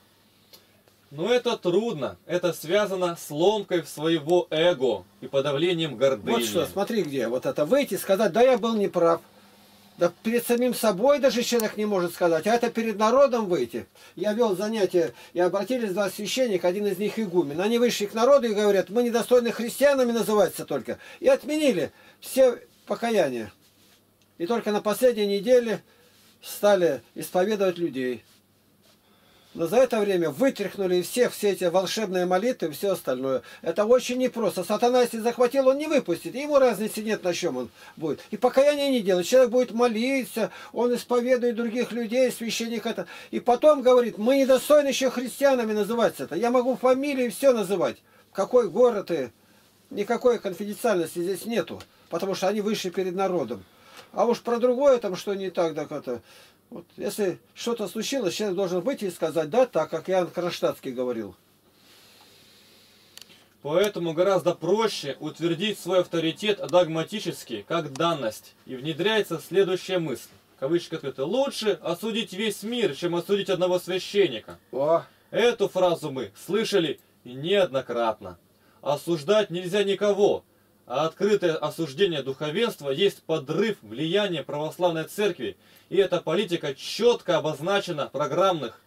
Но это трудно. Это связано с ломкой своего эго и подавлением гордыни. Вот что, смотри где. Вот это выйти, сказать, да, я был неправ. Да перед самим собой даже человек не может сказать, а это перед народом выйти. Я вел занятия, и обратились два священника, один из них игумен. Они вышли к народу и говорят, мы недостойны христианами называться только. И отменили все покаяния. И только на последней неделе стали исповедовать людей. Но за это время вытряхнули из всех все эти волшебные молитвы и все остальное. Это очень непросто. Сатана, если захватил, он не выпустит. Ему разницы нет, на чем он будет. И покаяния не делает. Человек будет молиться, он исповедует других людей, священник это. И потом говорит, мы недостойны еще христианами называться это. Я могу фамилии все называть. Какой город и никакой конфиденциальности здесь нету. Потому что они вышли перед народом. А уж про другое там, что не так, так это... Вот, если что-то случилось, человек должен выйти и сказать, да, так, как Иоанн Кронштадтский говорил. Поэтому гораздо проще утвердить свой авторитет догматически, как данность. И внедряется следующая мысль. Кавычка открыта. Лучше осудить весь мир, чем осудить одного священника. О. Эту фразу мы слышали неоднократно. Осуждать нельзя никого. А открытое осуждение духовенства есть подрыв влияния православной церкви. И эта политика четко обозначена в программах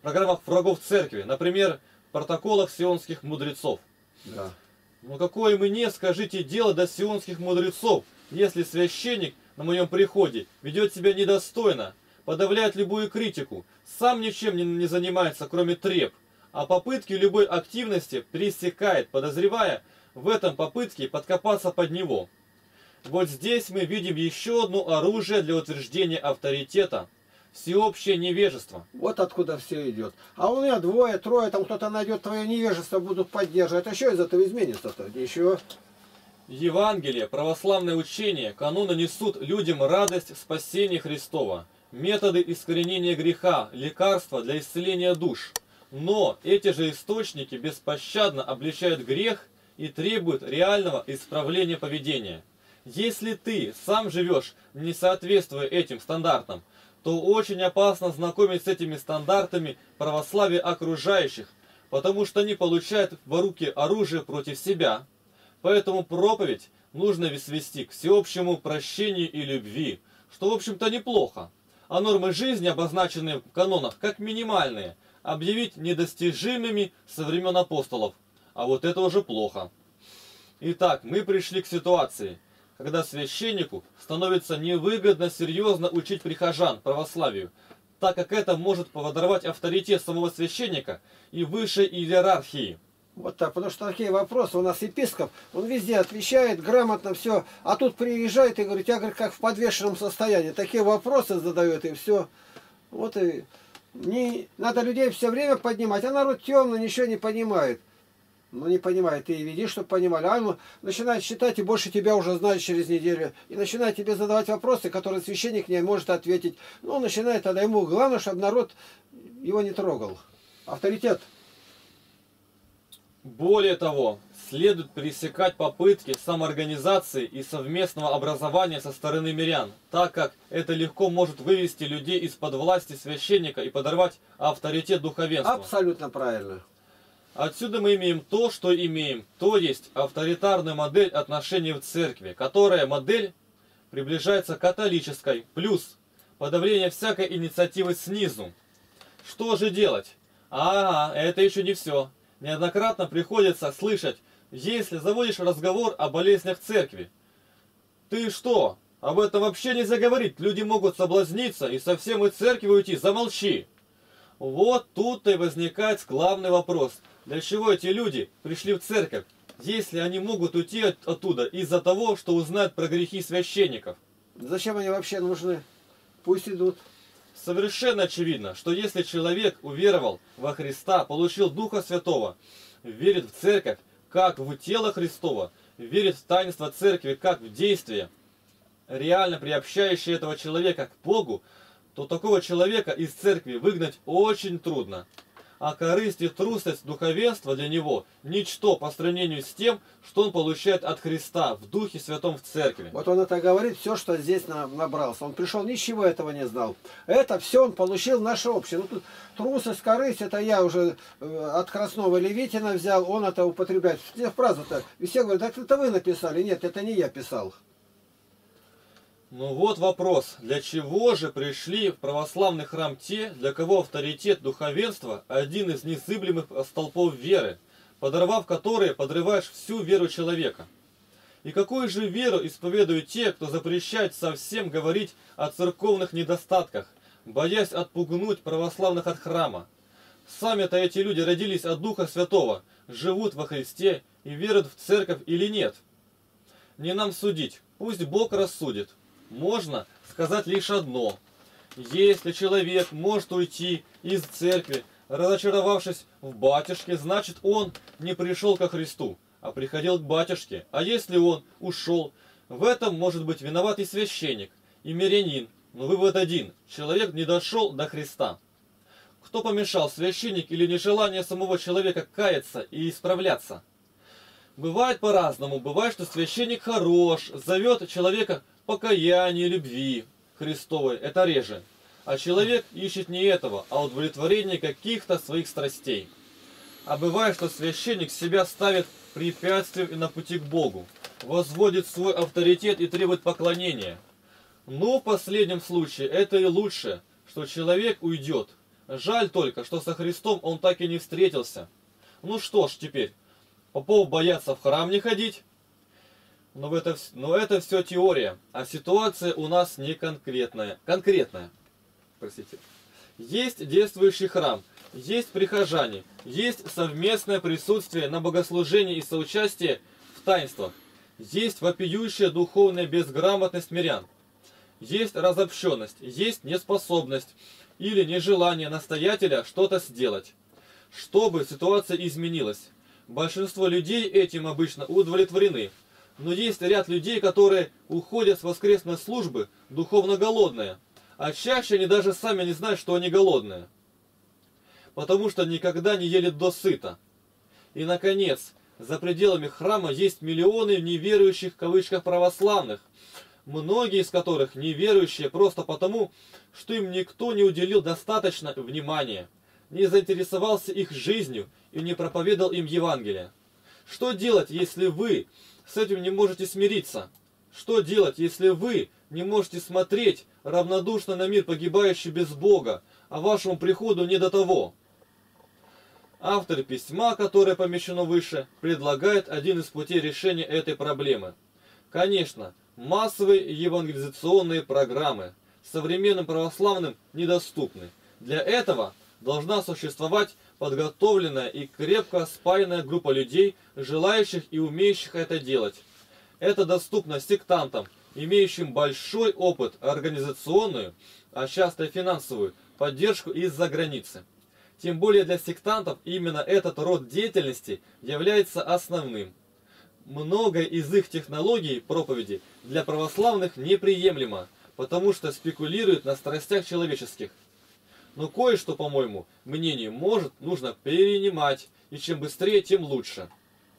врагов церкви. Например, в протоколах сионских мудрецов. Да. Но какое мне, скажите, дело до сионских мудрецов, если священник на моем приходе ведет себя недостойно, подавляет любую критику, сам ничем не занимается, кроме треп, а попытки любой активности пресекает, подозревая в этом попытке подкопаться под него. Вот здесь мы видим еще одно оружие для утверждения авторитета – всеобщее невежество. Вот откуда все идет. А у меня двое, трое, там кто-то найдет твое невежество, будут поддерживать. А что из этого изменится-то? Ничего. Евангелие, православное учение, каноны несут людям радость спасения Христова, методы искоренения греха, лекарства для исцеления душ. Но эти же источники беспощадно обличают грех и требуют реального исправления поведения. Если ты сам живешь, не соответствуя этим стандартам, то очень опасно знакомить с этими стандартами православие окружающих, потому что они получают в руки оружие против себя. Поэтому проповедь нужно свести к всеобщему прощению и любви, что в общем-то неплохо. А нормы жизни, обозначенные в канонах как минимальные, объявить недостижимыми со времен апостолов. А вот это уже плохо. Итак, мы пришли к ситуации, когда священнику становится невыгодно серьезно учить прихожан православию, так как это может подорвать авторитет самого священника и высшей иерархии. Вот так, потому что такие вопросы, у нас епископ, он везде отвечает, грамотно все, а тут приезжает и говорит, я, говорит, как в подвешенном состоянии, такие вопросы задает и все. Вот и не надо людей все время поднимать, а народ темный, ничего не понимает. Ну не понимает, ты и веди, чтобы понимали. А он начинает считать и больше тебя уже знает через неделю. И начинает тебе задавать вопросы, которые священник не может ответить. Ну, он начинает тогда ему, главное, чтобы народ его не трогал. Авторитет. Более того, следует пресекать попытки самоорганизации и совместного образования со стороны мирян, так как это легко может вывести людей из-под власти священника и подорвать авторитет духовенства. Абсолютно правильно. Отсюда мы имеем то, что имеем, то есть авторитарную модель отношений в церкви, которая модель, приближается к католической, плюс подавление всякой инициативы снизу. Что же делать? Ага, это еще не все. Неоднократно приходится слышать, если заводишь разговор о болезнях церкви. Ты что? Об этом вообще нельзя говорить. Люди могут соблазниться и совсем из церкви уйти. Замолчи. Вот тут-то и возникает главный вопрос. Для чего эти люди пришли в церковь, если они могут уйти оттуда из-за того, что узнают про грехи священников? Зачем они вообще нужны? Пусть идут. Совершенно очевидно, что если человек уверовал во Христа, получил Духа Святого, верит в церковь, как в тело Христово, верит в таинство церкви, как в действие, реально приобщающее этого человека к Богу, то такого человека из церкви выгнать очень трудно. А корысть и трусость духовенства для него ничто по сравнению с тем, что он получает от Христа в Духе Святом в церкви. Вот он это говорит, все, что здесь набрался. Он пришел, ничего этого не знал. Это все он получил наше общее. Ну, тут трусость, корысть, это я уже от Красного Левитина взял, он это употребляет. Все фразу-то, и все говорят, так это вы написали. Нет, это не я писал. Ну вот вопрос, для чего же пришли в православный храм те, для кого авторитет духовенства один из незыблемых столпов веры, подорвав которые, подрываешь всю веру человека? И какую же веру исповедуют те, кто запрещает совсем говорить о церковных недостатках, боясь отпугнуть православных от храма? Сами-то эти люди родились от Духа Святого, живут во Христе и верят в церковь или нет? Не нам судить, пусть Бог рассудит. Можно сказать лишь одно. Если человек может уйти из церкви, разочаровавшись в батюшке, значит он не пришел ко Христу, а приходил к батюшке. А если он ушел, в этом может быть виноват и священник, и мирянин. Но вывод один. Человек не дошел до Христа. Кто помешал, священник или нежелание самого человека каяться и исправляться? Бывает по-разному. Бывает, что священник хорош, зовет человека покаяние, любви Христовой. Это реже. А человек ищет не этого, а удовлетворение каких-то своих страстей. А бывает, что священник себя ставит препятствием на пути к Богу, возводит свой авторитет и требует поклонения. Но в последнем случае это и лучше, что человек уйдет. Жаль только, что со Христом он так и не встретился. Ну что ж теперь, попов боятся в храм не ходить? Но это все теория, а ситуация у нас не конкретная. Простите. Есть действующий храм, есть прихожане, есть совместное присутствие на богослужении и соучастие в таинствах, есть вопиющая духовная безграмотность мирян, есть разобщенность, есть неспособность или нежелание настоятеля что-то сделать, чтобы ситуация изменилась. Большинство людей этим обычно удовлетворены. Но есть ряд людей, которые уходят с воскресной службы духовно голодные, а чаще они даже сами не знают, что они голодные, потому что никогда не ели досыта. И, наконец, за пределами храма есть миллионы неверующих, в кавычках, православных, многие из которых неверующие просто потому, что им никто не уделил достаточно внимания, не заинтересовался их жизнью и не проповедовал им Евангелие. Что делать, если вы с этим не можете смириться? Что делать, если вы не можете смотреть равнодушно на мир, погибающий без Бога, а вашему приходу не до того? Автор письма, которое помещено выше, предлагает один из путей решения этой проблемы. Конечно, массовые евангелизационные программы современным православным недоступны. Для этого должна существовать подготовленная и крепко спаянная группа людей, желающих и умеющих это делать. Это доступно сектантам, имеющим большой опыт, организационную, а часто и финансовую поддержку из-за границы. Тем более для сектантов именно этот род деятельности является основным. Многое из их технологий проповеди для православных неприемлемо, потому что спекулируют на страстях человеческих. Но кое-что, по моему мнению, нужно перенимать, и чем быстрее, тем лучше.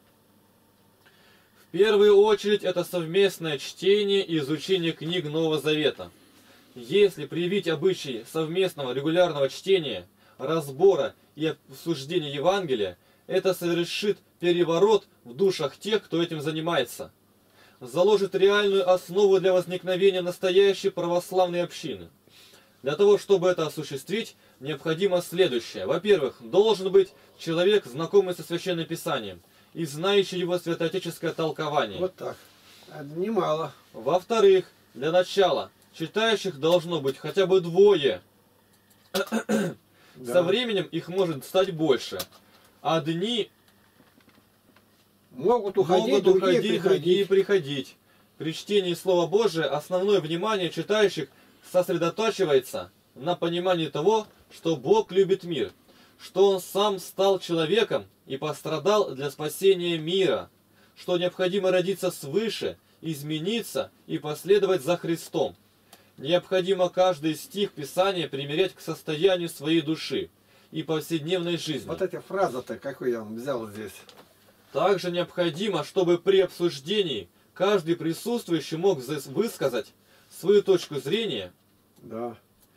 В первую очередь это совместное чтение и изучение книг Нового Завета. Если привить обычай совместного регулярного чтения, разбора и обсуждения Евангелия, это совершит переворот в душах тех, кто этим занимается. заложит реальную основу для возникновения настоящей православной общины. Для того, чтобы это осуществить, необходимо следующее. Во-первых, должен быть человек, знакомый со Священным Писанием и знающий его святоотеческое толкование. Вот так. Это немало. Во-вторых, для начала, читающих должно быть хотя бы двое. Со временем их может стать больше. Одни могут уходить, другие приходить. При чтении Слова Божия основное внимание читающих сосредотачивается на понимании того, что Бог любит мир, что Он сам стал человеком и пострадал для спасения мира, что необходимо родиться свыше, измениться и последовать за Христом. Необходимо каждый стих Писания примерять к состоянию своей души и повседневной жизни. Вот эти фразы-то, какую я взял здесь. Также необходимо, чтобы при обсуждении каждый присутствующий мог высказать свою точку зрения, да.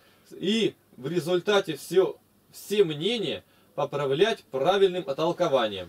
И в результате все мнения поправлять правильным толкованием.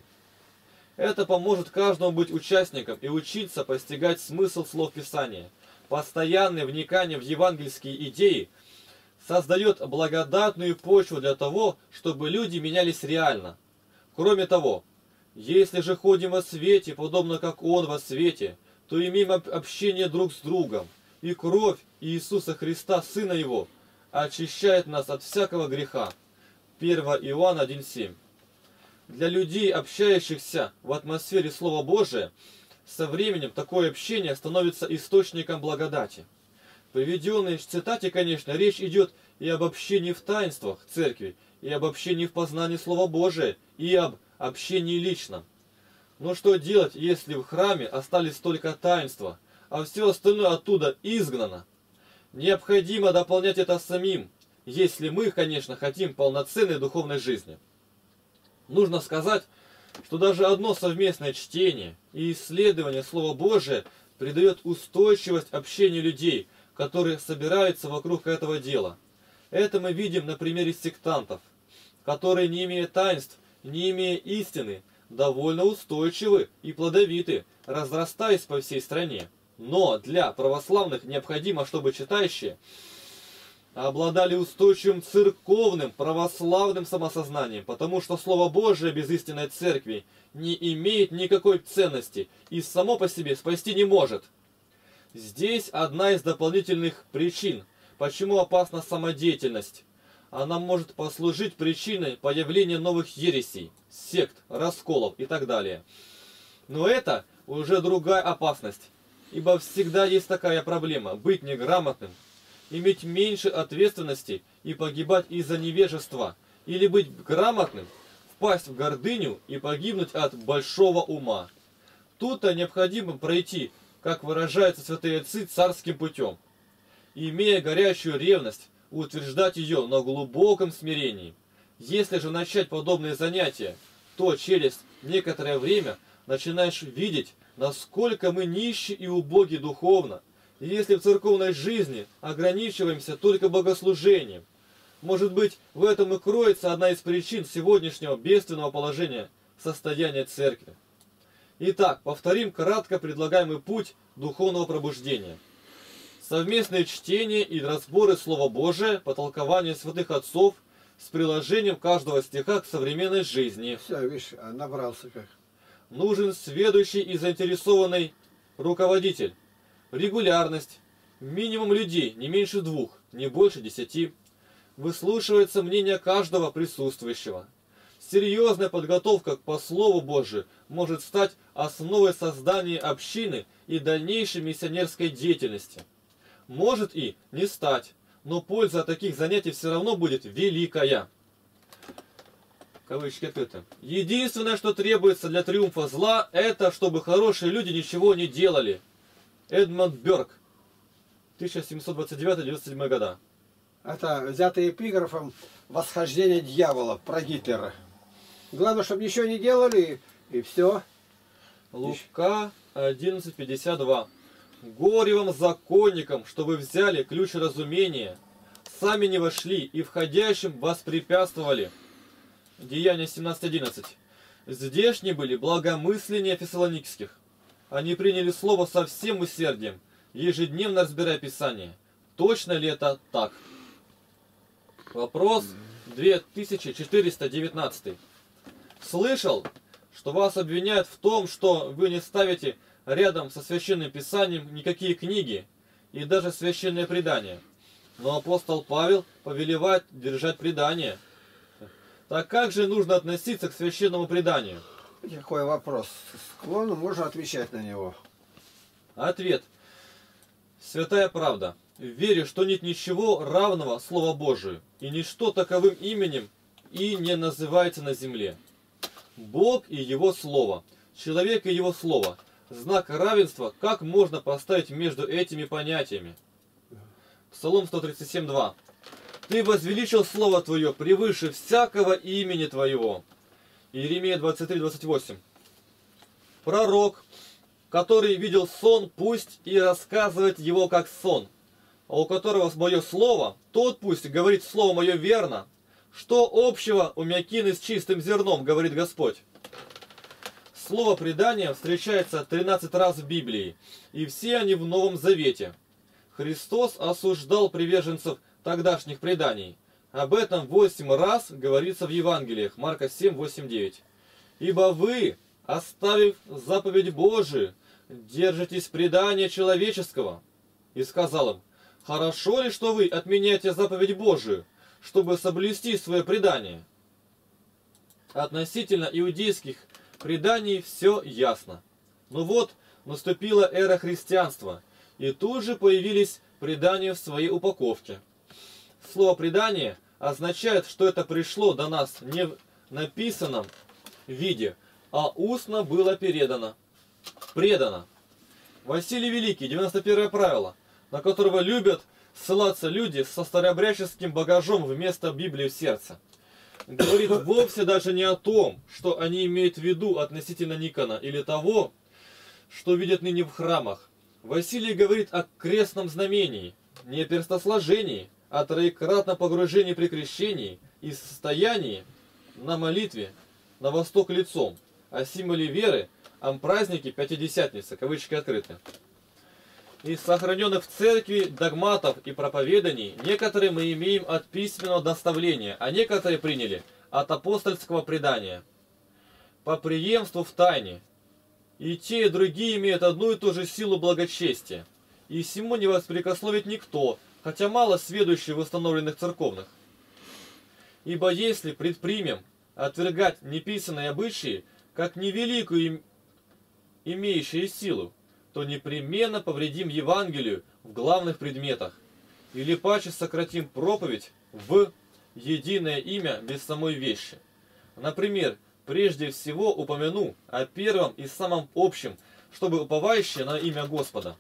Это поможет каждому быть участником и учиться постигать смысл слов Писания. Постоянное вникание в евангельские идеи создает благодатную почву для того, чтобы люди менялись реально. Кроме того, если же ходим во свете, подобно как Он во свете, то имеем общение друг с другом, и кровь Иисуса Христа, Сына Его, очищает нас от всякого греха. 1 Иоанна 1,7. Для людей, общающихся в атмосфере Слова Божия, со временем такое общение становится источником благодати. В приведенной цитате, конечно, речь идет и об общении в таинствах церкви, и об общении в познании Слова Божия, и об общении личном. Но что делать, если в храме остались только таинства, а все остальное оттуда изгнано? Необходимо дополнять это самим, если мы, конечно, хотим полноценной духовной жизни. Нужно сказать, что даже одно совместное чтение и исследование Слова Божия придает устойчивость общению людей, которые собираются вокруг этого дела. Это мы видим на примере сектантов, которые, не имея таинств, не имея истины, довольно устойчивы и плодовиты, разрастаясь по всей стране. Но для православных необходимо, чтобы читающие обладали устойчивым церковным православным самосознанием, потому что Слово Божие без истинной церкви не имеет никакой ценности и само по себе спасти не может. Здесь одна из дополнительных причин, почему опасна самодеятельность. Она может послужить причиной появления новых ересей, сект, расколов и так далее. Но это уже другая опасность, ибо всегда есть такая проблема – быть неграмотным, иметь меньше ответственности и погибать из-за невежества, или быть грамотным, впасть в гордыню и погибнуть от большого ума. Тут-то необходимо пройти, как выражаются святые отцы, царским путем, имея горячую ревность, утверждать ее на глубоком смирении. Если же начать подобные занятия, то через некоторое время начинаешь видеть, насколько мы нищи и убоги духовно. И если в церковной жизни ограничиваемся только богослужением, может быть, в этом и кроется одна из причин сегодняшнего бедственного положения состояния церкви. Итак, повторим кратко предлагаемый путь духовного пробуждения. Совместное чтение и разборы Слова Божия по толкованию святых отцов с приложением каждого стиха к современной жизни. Все, видишь, набрался как. Нужен сведущий и заинтересованный руководитель. Регулярность. Минимум людей, не меньше 2, не больше 10. Выслушивается мнение каждого присутствующего. Серьезная подготовка по Слову Божию может стать основой создания общины и дальнейшей миссионерской деятельности. Может и не стать, но польза от таких занятий все равно будет великая. Кавычки открыты. Единственное, что требуется для триумфа зла, это чтобы хорошие люди ничего не делали. Эдмонд Бёрк, 1729-97 года. Это взято эпиграфом «Восхождение дьявола» про Гитлера. Главное, чтобы ничего не делали, и все. Лука 11:52. Горе вам, законникам, что вы взяли ключ разумения, сами не вошли и входящим воспрепятствовали. Деяния 17:11. Здешние были благомысления фессалоникских. они приняли слово со всем усердием, ежедневно разбирая Писание. Точно ли это так? Вопрос 2419. Слышал, что вас обвиняют в том, что вы не ставите рядом со Священным Писанием никакие книги и даже священные предания. Но апостол Павел повелевает держать предание. Так как же нужно относиться к священному преданию? Какой вопрос? Склонен, можно отвечать на него. Ответ. Святая правда. Верю, что нет ничего равного Слову Божию, и ничто таковым именем и не называется на земле. Бог и Его Слово, человек и Его Слово. Знак равенства, как можно поставить между этими понятиями? Псалом 137:2. Ты возвеличил Слово Твое превыше всякого имени Твоего. Иеремия 23:28. Пророк, который видел сон, пусть и рассказывает его как сон, а у которого мое слово, тот пусть говорит слово мое верно. Что общего у мякины с чистым зерном, говорит Господь. Слово предания встречается 13 раз в Библии, и все они в Новом Завете. Христос осуждал приверженцев тогдашних преданий. Об этом 8 раз говорится в Евангелиях, Марка 7, 8, 9. Ибо вы, оставив заповедь Божию, держитесь предания человеческого. И сказал им, хорошо ли, что вы отменяете заповедь Божию, чтобы соблюсти свое предание? Относительно иудейских преданий все ясно. Но вот наступила эра христианства, и тут же появились предания в своей упаковке. Слово «предание» означает, что это пришло до нас не в написанном виде, а устно было передано. Предано. Василий Великий, 91 правило, на которого любят ссылаться люди со старообрядческим багажом вместо Библии в сердце. Говорит вовсе даже не о том, что они имеют в виду относительно Никона или того, что видят ныне в храмах. Василий говорит о крестном знамении, не о перстосложении, о троекратном погружении при крещении и состоянии на молитве на восток лицом, о символе веры, о празднике Пятидесятницы, кавычки открыты. Из сохраненных в церкви догматов и проповеданий некоторые мы имеем от письменного доставления, а некоторые приняли от апостольского предания. По преемству в тайне. И те, и другие имеют одну и ту же силу благочестия. И сему не воспрекословит никто, хотя мало сведущий в установленных церковных. Ибо если предпримем отвергать неписанные обычаи, как невеликую имеющие силу, то непременно повредим Евангелию в главных предметах, или паче сократим проповедь в единое имя без самой вещи. Например, прежде всего упомяну о первом и самом общем, чтобы уповающие на имя Господа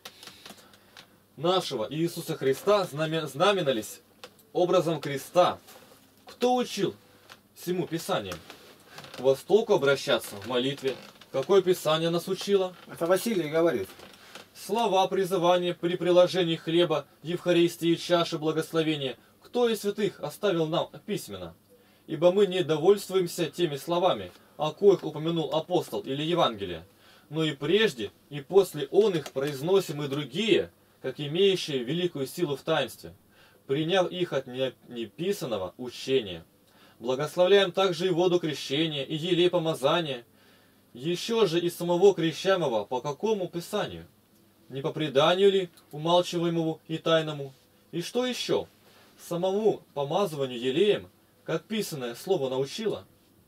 нашего Иисуса Христа знаменались образом креста. Кто учил всему Писанию? К востоку обращаться в молитве. Какое Писание нас учило? Это Василий говорит. Слова призывания при приложении хлеба, Евхаристии, чаши благословения. Кто из святых оставил нам письменно? Ибо мы не довольствуемся теми словами, о коих упомянул апостол или Евангелие, но и прежде, и после он их произносим и другие, как имеющие великую силу в таинстве, приняв их от неписанного учения. Благословляем также и воду крещения, и елей помазания, еще же и самого крещаемого по какому Писанию? Не по преданию ли, умалчиваемому и тайному? И что еще? Самому помазыванию елеем, как писанное слово научило?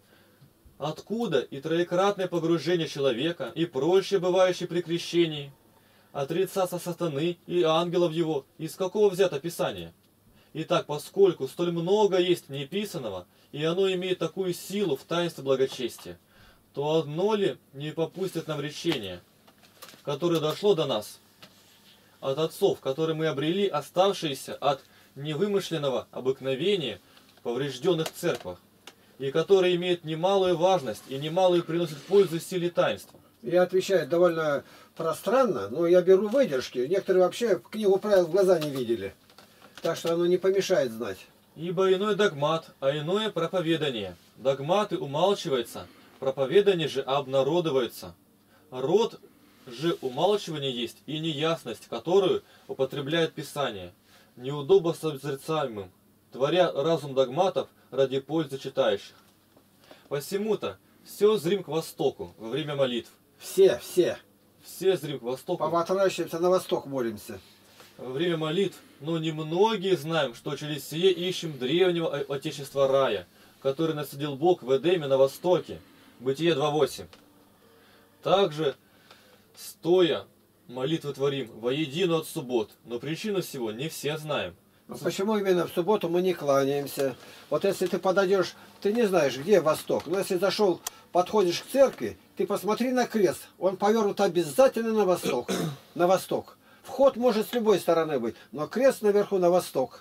Откуда и троекратное погружение человека, и прочее, бывающее при крещении? Отрицаться сатаны и ангелов его, из какого взято Писание? Итак, поскольку столь много есть неписанного, и оно имеет такую силу в таинстве благочестия, то одно ли не попустит нам речение, которое дошло до нас от отцов, которые мы обрели, оставшиеся от невымышленного обыкновения в поврежденных церквах, и которые имеют немалую важность и немалую приносят пользу силе таинства? Я отвечаю довольно пространно, но я беру выдержки. Некоторые вообще книгу правил в глаза не видели. Так что оно не помешает знать. Ибо иной догмат, а иное проповедание. Догматы умалчиваются, проповедание же обнародывается. Род же умалчивание есть и неясность, которую употребляет Писание, неудобно созерцаемым, творя разум догматов ради пользы читающих. Посему-то все зрим к востоку во время молитв. Все. Все зрим к востоку Поворачиваемся на восток, молимся. во время молитв, но немногие знаем, что через сие ищем древнего отечества рая, который насадил Бог в Эдеме на востоке. Бытие 2.8. Также, стоя, молитвы творим воедино от суббот, но причину всего не все знаем. Но почему именно в субботу мы не кланяемся? Вот если ты подойдешь, ты не знаешь, где восток. Но если зашел, подходишь к церкви, ты посмотри на крест. Он повернут обязательно на восток. На восток. Вход может с любой стороны быть, но крест наверху на восток.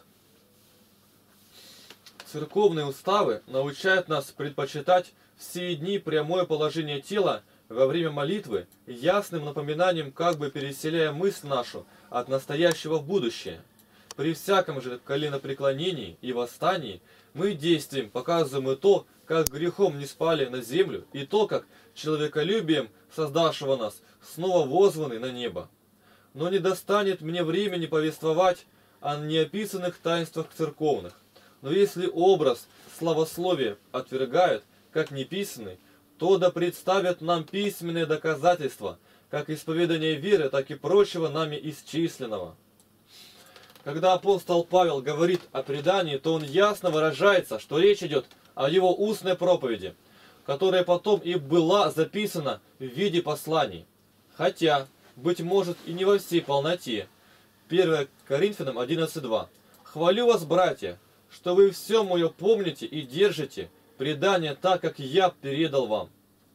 Церковные уставы научают нас предпочитать все дни прямое положение тела во время молитвы ясным напоминанием, как бы переселяя мысль нашу от настоящего в будущее. При всяком же коленопреклонении и восстании мы действием показываем и то, как грехом не спали на землю, и то, как человеколюбием создавшего нас снова возваны на небо. Но не достанет мне времени повествовать о неописанных таинствах церковных. Но если образ славословия отвергают, как неписанный, то да представят нам письменные доказательства, как исповедание веры, так и прочего нами исчисленного. Когда апостол Павел говорит о предании, то он ясно выражается, что речь идет о его устной проповеди, которая потом и была записана в виде посланий. Хотя, быть может, и не во всей полноте. 1 Коринфянам 11.2. «Хвалю вас, братья, что вы все мое помните и держите предание так, как я передал вам».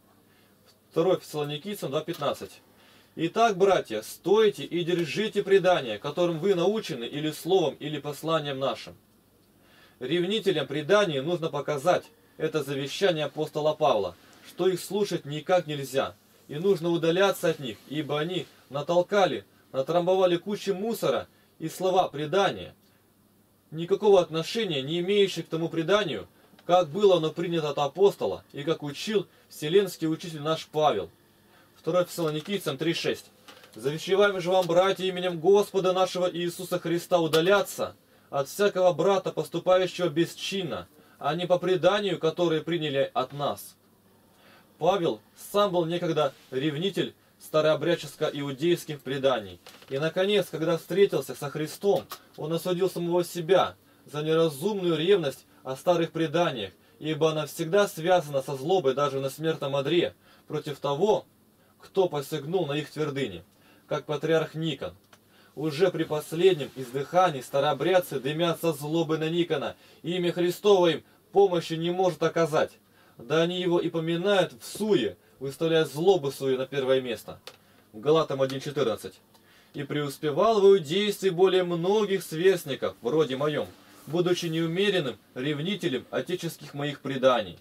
2 Фессалоникийцам 2.15. «Итак, братья, стойте и держите предание, которым вы научены или словом, или посланием нашим». Ревнителям преданий нужно показать, это завещание апостола Павла, что их слушать никак нельзя, и нужно удаляться от них, ибо они натрамбовали кучу мусора и слова предания, никакого отношения не имеющие к тому преданию, как было оно принято от апостола, и как учил вселенский учитель наш Павел. 2 Фессалоникийцам 3.6. «Завещеваем же вам, братья, именем Господа нашего Иисуса Христа удаляться от всякого брата, поступающего бесчинно, а не по преданию, которое приняли от нас». Павел сам был некогда ревнитель старообрядческо-иудейских преданий. И, наконец, когда встретился со Христом, он осудил самого себя за неразумную ревность о старых преданиях, ибо она всегда связана со злобой даже на смертном одре против того, кто посягнул на их твердыни, как патриарх Никон. Уже при последнем издыхании старообрядцы дымятся злобой на Никона, и имя Христово им помощи не может оказать. Да они его и поминают в суе, выставляя злобу свою на первое место. Галатам 1.14. «И преуспевал в иудействе более многих сверстников, вроде моем, будучи неумеренным ревнителем отеческих моих преданий».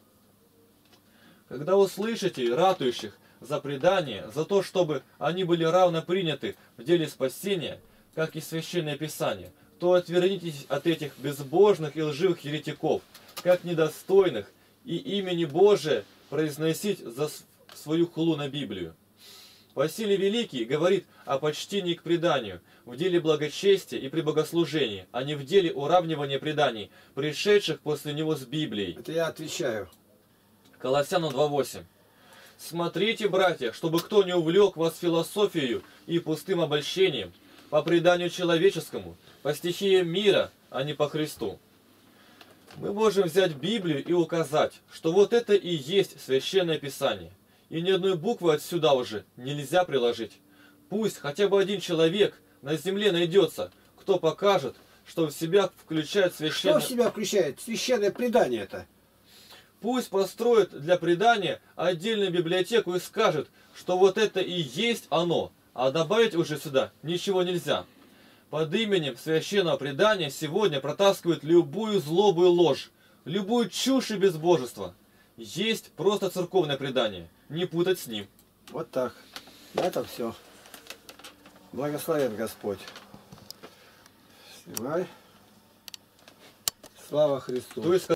Когда услышите ратующих за предание, за то, чтобы они были равно приняты в деле спасения, как и Священное Писание, то отвернитесь от этих безбожных и лживых еретиков, как недостойных и имени Божия произносить за свою хулу на Библию. Василий Великий говорит о почтении к преданию в деле благочестия и при богослужении, а не в деле уравнивания преданий, пришедших после него с Библией. Это я отвечаю. Колоссянам 2.8. «Смотрите, братья, чтобы кто не увлек вас философией и пустым обольщением, по преданию человеческому, по стихиям мира, а не по Христу». Мы можем взять Библию и указать, что вот это и есть Священное Писание. И ни одной буквы отсюда уже нельзя приложить. Пусть хотя бы один человек на земле найдется, кто покажет, что в себя включает священное... Что в себя включает священное предание это? Пусть построит для предания отдельную библиотеку и скажет, что вот это и есть оно, а добавить уже сюда ничего нельзя. Под именем священного предания сегодня протаскивают любую злобу и ложь, любую чушь и безбожество. Есть просто церковное предание, не путать с ним. Вот так. Это все. Благословен Господь. Снимай. Слава Христу.